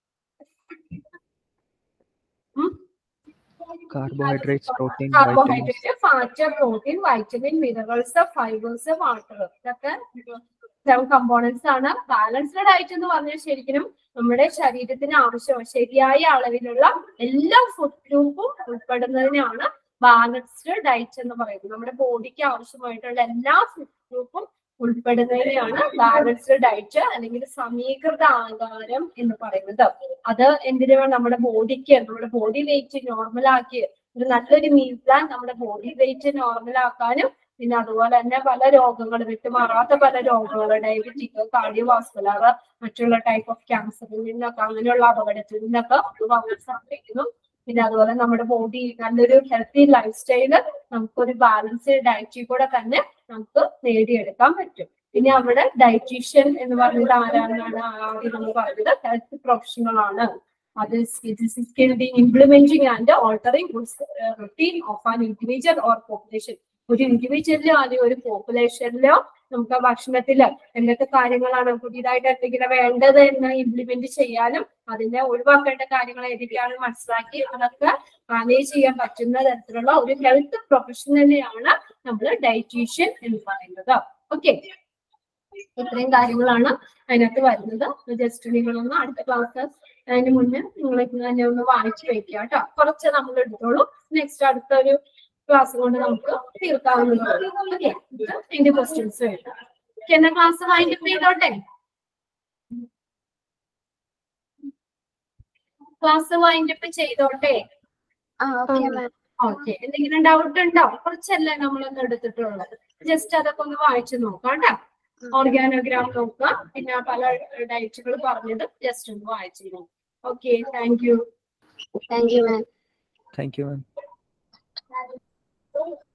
Carbohydrates, protein, carbohydrate, fat, protein, vitamin, minerals, fibres, water, ഇതൊക്കെ 7 കമ്പോണൻസ് ആണ്. ബാലൻസ്ഡ് ഡയറ്റ് എന്ന് പറഞ്ഞാൽ ശരിക്കും നമ്മുടെ ശരീരത്തിന് ആവശ്യമാണ് ശരിയായ അളവിലുള്ള എല്ലാ ഫുഡ് ഗ്രൂപ്പും ഉൾപ്പെടുന്നതിനാണ് ബാലൻസ്ഡ് ഡയറ്റ് എന്ന് പറയുന്നത്. നമ്മുടെ ബോഡിക്ക് ആവശ്യമായിട്ടുള്ള എല്ലാ ഫുഡ് ഗ്രൂപ്പും ഉൾപ്പെടുന്നതിനെയാണ് ബാലൻസ്ഡ് ഡയറ്റ് അല്ലെങ്കിൽ സമീകൃത ആഹാരം എന്ന് പറയുന്നത്. അത് എന്തിനാണ്? നമ്മുടെ ബോഡിക്ക്, നമ്മുടെ ബോഡി വെയിറ്റ് നോർമൽ ആക്കി ഒരു നല്ലൊരു മീൽ പ്ലാൻ നമ്മുടെ ബോഡി വെയിറ്റ് നോർമൽ ആക്കാനും, പിന്നെ അതുപോലെ തന്നെ പല രോഗങ്ങൾ, വിട്ടുമാറാത്ത പല രോഗങ്ങൾ, ഡയബറ്റിക്, കാർഡിയോവാസ്കുലർ, മറ്റുള്ള ടൈപ്പ് ഓഫ് ക്യാൻസറിൽ നിന്നൊക്കെ, അങ്ങനെയുള്ള അപകടത്തിൽ നിന്നൊക്കെ ഒഴിവാക്കാൻ സാധിക്കുന്നു. പിന്നെ അതുപോലെ നമ്മുടെ ബോഡി നല്ലൊരു ഹെൽത്തി ലൈഫ് സ്റ്റൈല് നമുക്കൊരു ബാലൻസ്ഡ് ഡയറ്റിൽ കൂടെ തന്നെ നമുക്ക് നേടിയെടുക്കാൻ പറ്റും. പിന്നെ അവിടെ ഡയറ്റീഷ്യൻ എന്ന് പറയുന്നത് ആരാണെന്നാണ് ആദ്യം നമ്മൾ പറഞ്ഞത്. ഹെൽത്ത് പ്രൊഫഷണൽ ആണ്. അത് skilled in implementing and altering routine of an individual or population. ഒരു ഇൻഡിവിജ്വലിലോ അല്ലെങ്കിൽ ഒരു പോപ്പുലേഷനിലോ നമുക്ക് ഭക്ഷണത്തില് എന്തൊക്കെ കാര്യങ്ങളാണ് പുതിയതായിട്ട് എന്തെങ്കിലും വേണ്ടത് എന്ന് ഇംപ്ലിമെന്റ് ചെയ്യാനും അതിനെ ഒഴിവാക്കേണ്ട കാര്യങ്ങൾ ഏതൊക്കെയാണ് മനസ്സിലാക്കി അതൊക്കെ മാനേജ് ചെയ്യാൻ പറ്റുന്ന തരത്തിലുള്ള ഒരു ഹെൽത്ത് പ്രൊഫഷണലിനെയാണ് നമ്മൾ ഡയറ്റീഷ്യൻ എന്ന് പറയുന്നത്. ഓക്കെ. ഇത്രയും കാര്യങ്ങളാണ് അതിനകത്ത് വരുന്നത്. ജസ്റ്റ് നിങ്ങളൊന്ന് അടുത്ത ക്ലാസ് അതിന് മുന്നേ നിങ്ങൾ തന്നെ ഒന്ന് വായിച്ചു വെക്കുക കേട്ടോ. കുറച്ച് നമ്മൾ എടുത്തോളൂ. നെക്സ്റ്റ് അടുത്തൊരു ക്ലാസ് കൊണ്ട് നമുക്ക് തീർക്കാവുന്നതാണ്. ഓക്കെ. ഇതിന്റെ ക്വസ്റ്റ്യൻസ് വേണം. എന്നാ ക്ലാസ് വൈൻഡപ്പ് ചെയ്തോട്ടെ? ക്ലാസ് വൈൻഡപ്പ് ചെയ്തോട്ടെ? ഓക്കെ. എന്തെങ്കിലും ഡൗട്ട് ഉണ്ടോ? കുറച്ചല്ലേ നമ്മളൊന്ന് എടുത്തിട്ടുള്ളത്. ജസ്റ്റ് അതൊക്കെ ഒന്ന് വായിച്ചു നോക്കാം കേട്ടോ. ഓർഗാനോഗ്രാം നോക്കുക. പിന്നെ പല ഡയറ്റുകൾ പറഞ്ഞത് ജസ്റ്റ് ഒന്ന് വായിച്ചു നോക്കാം. Okay. Thank you. Thank you, ma'am. Thank you, ma'am.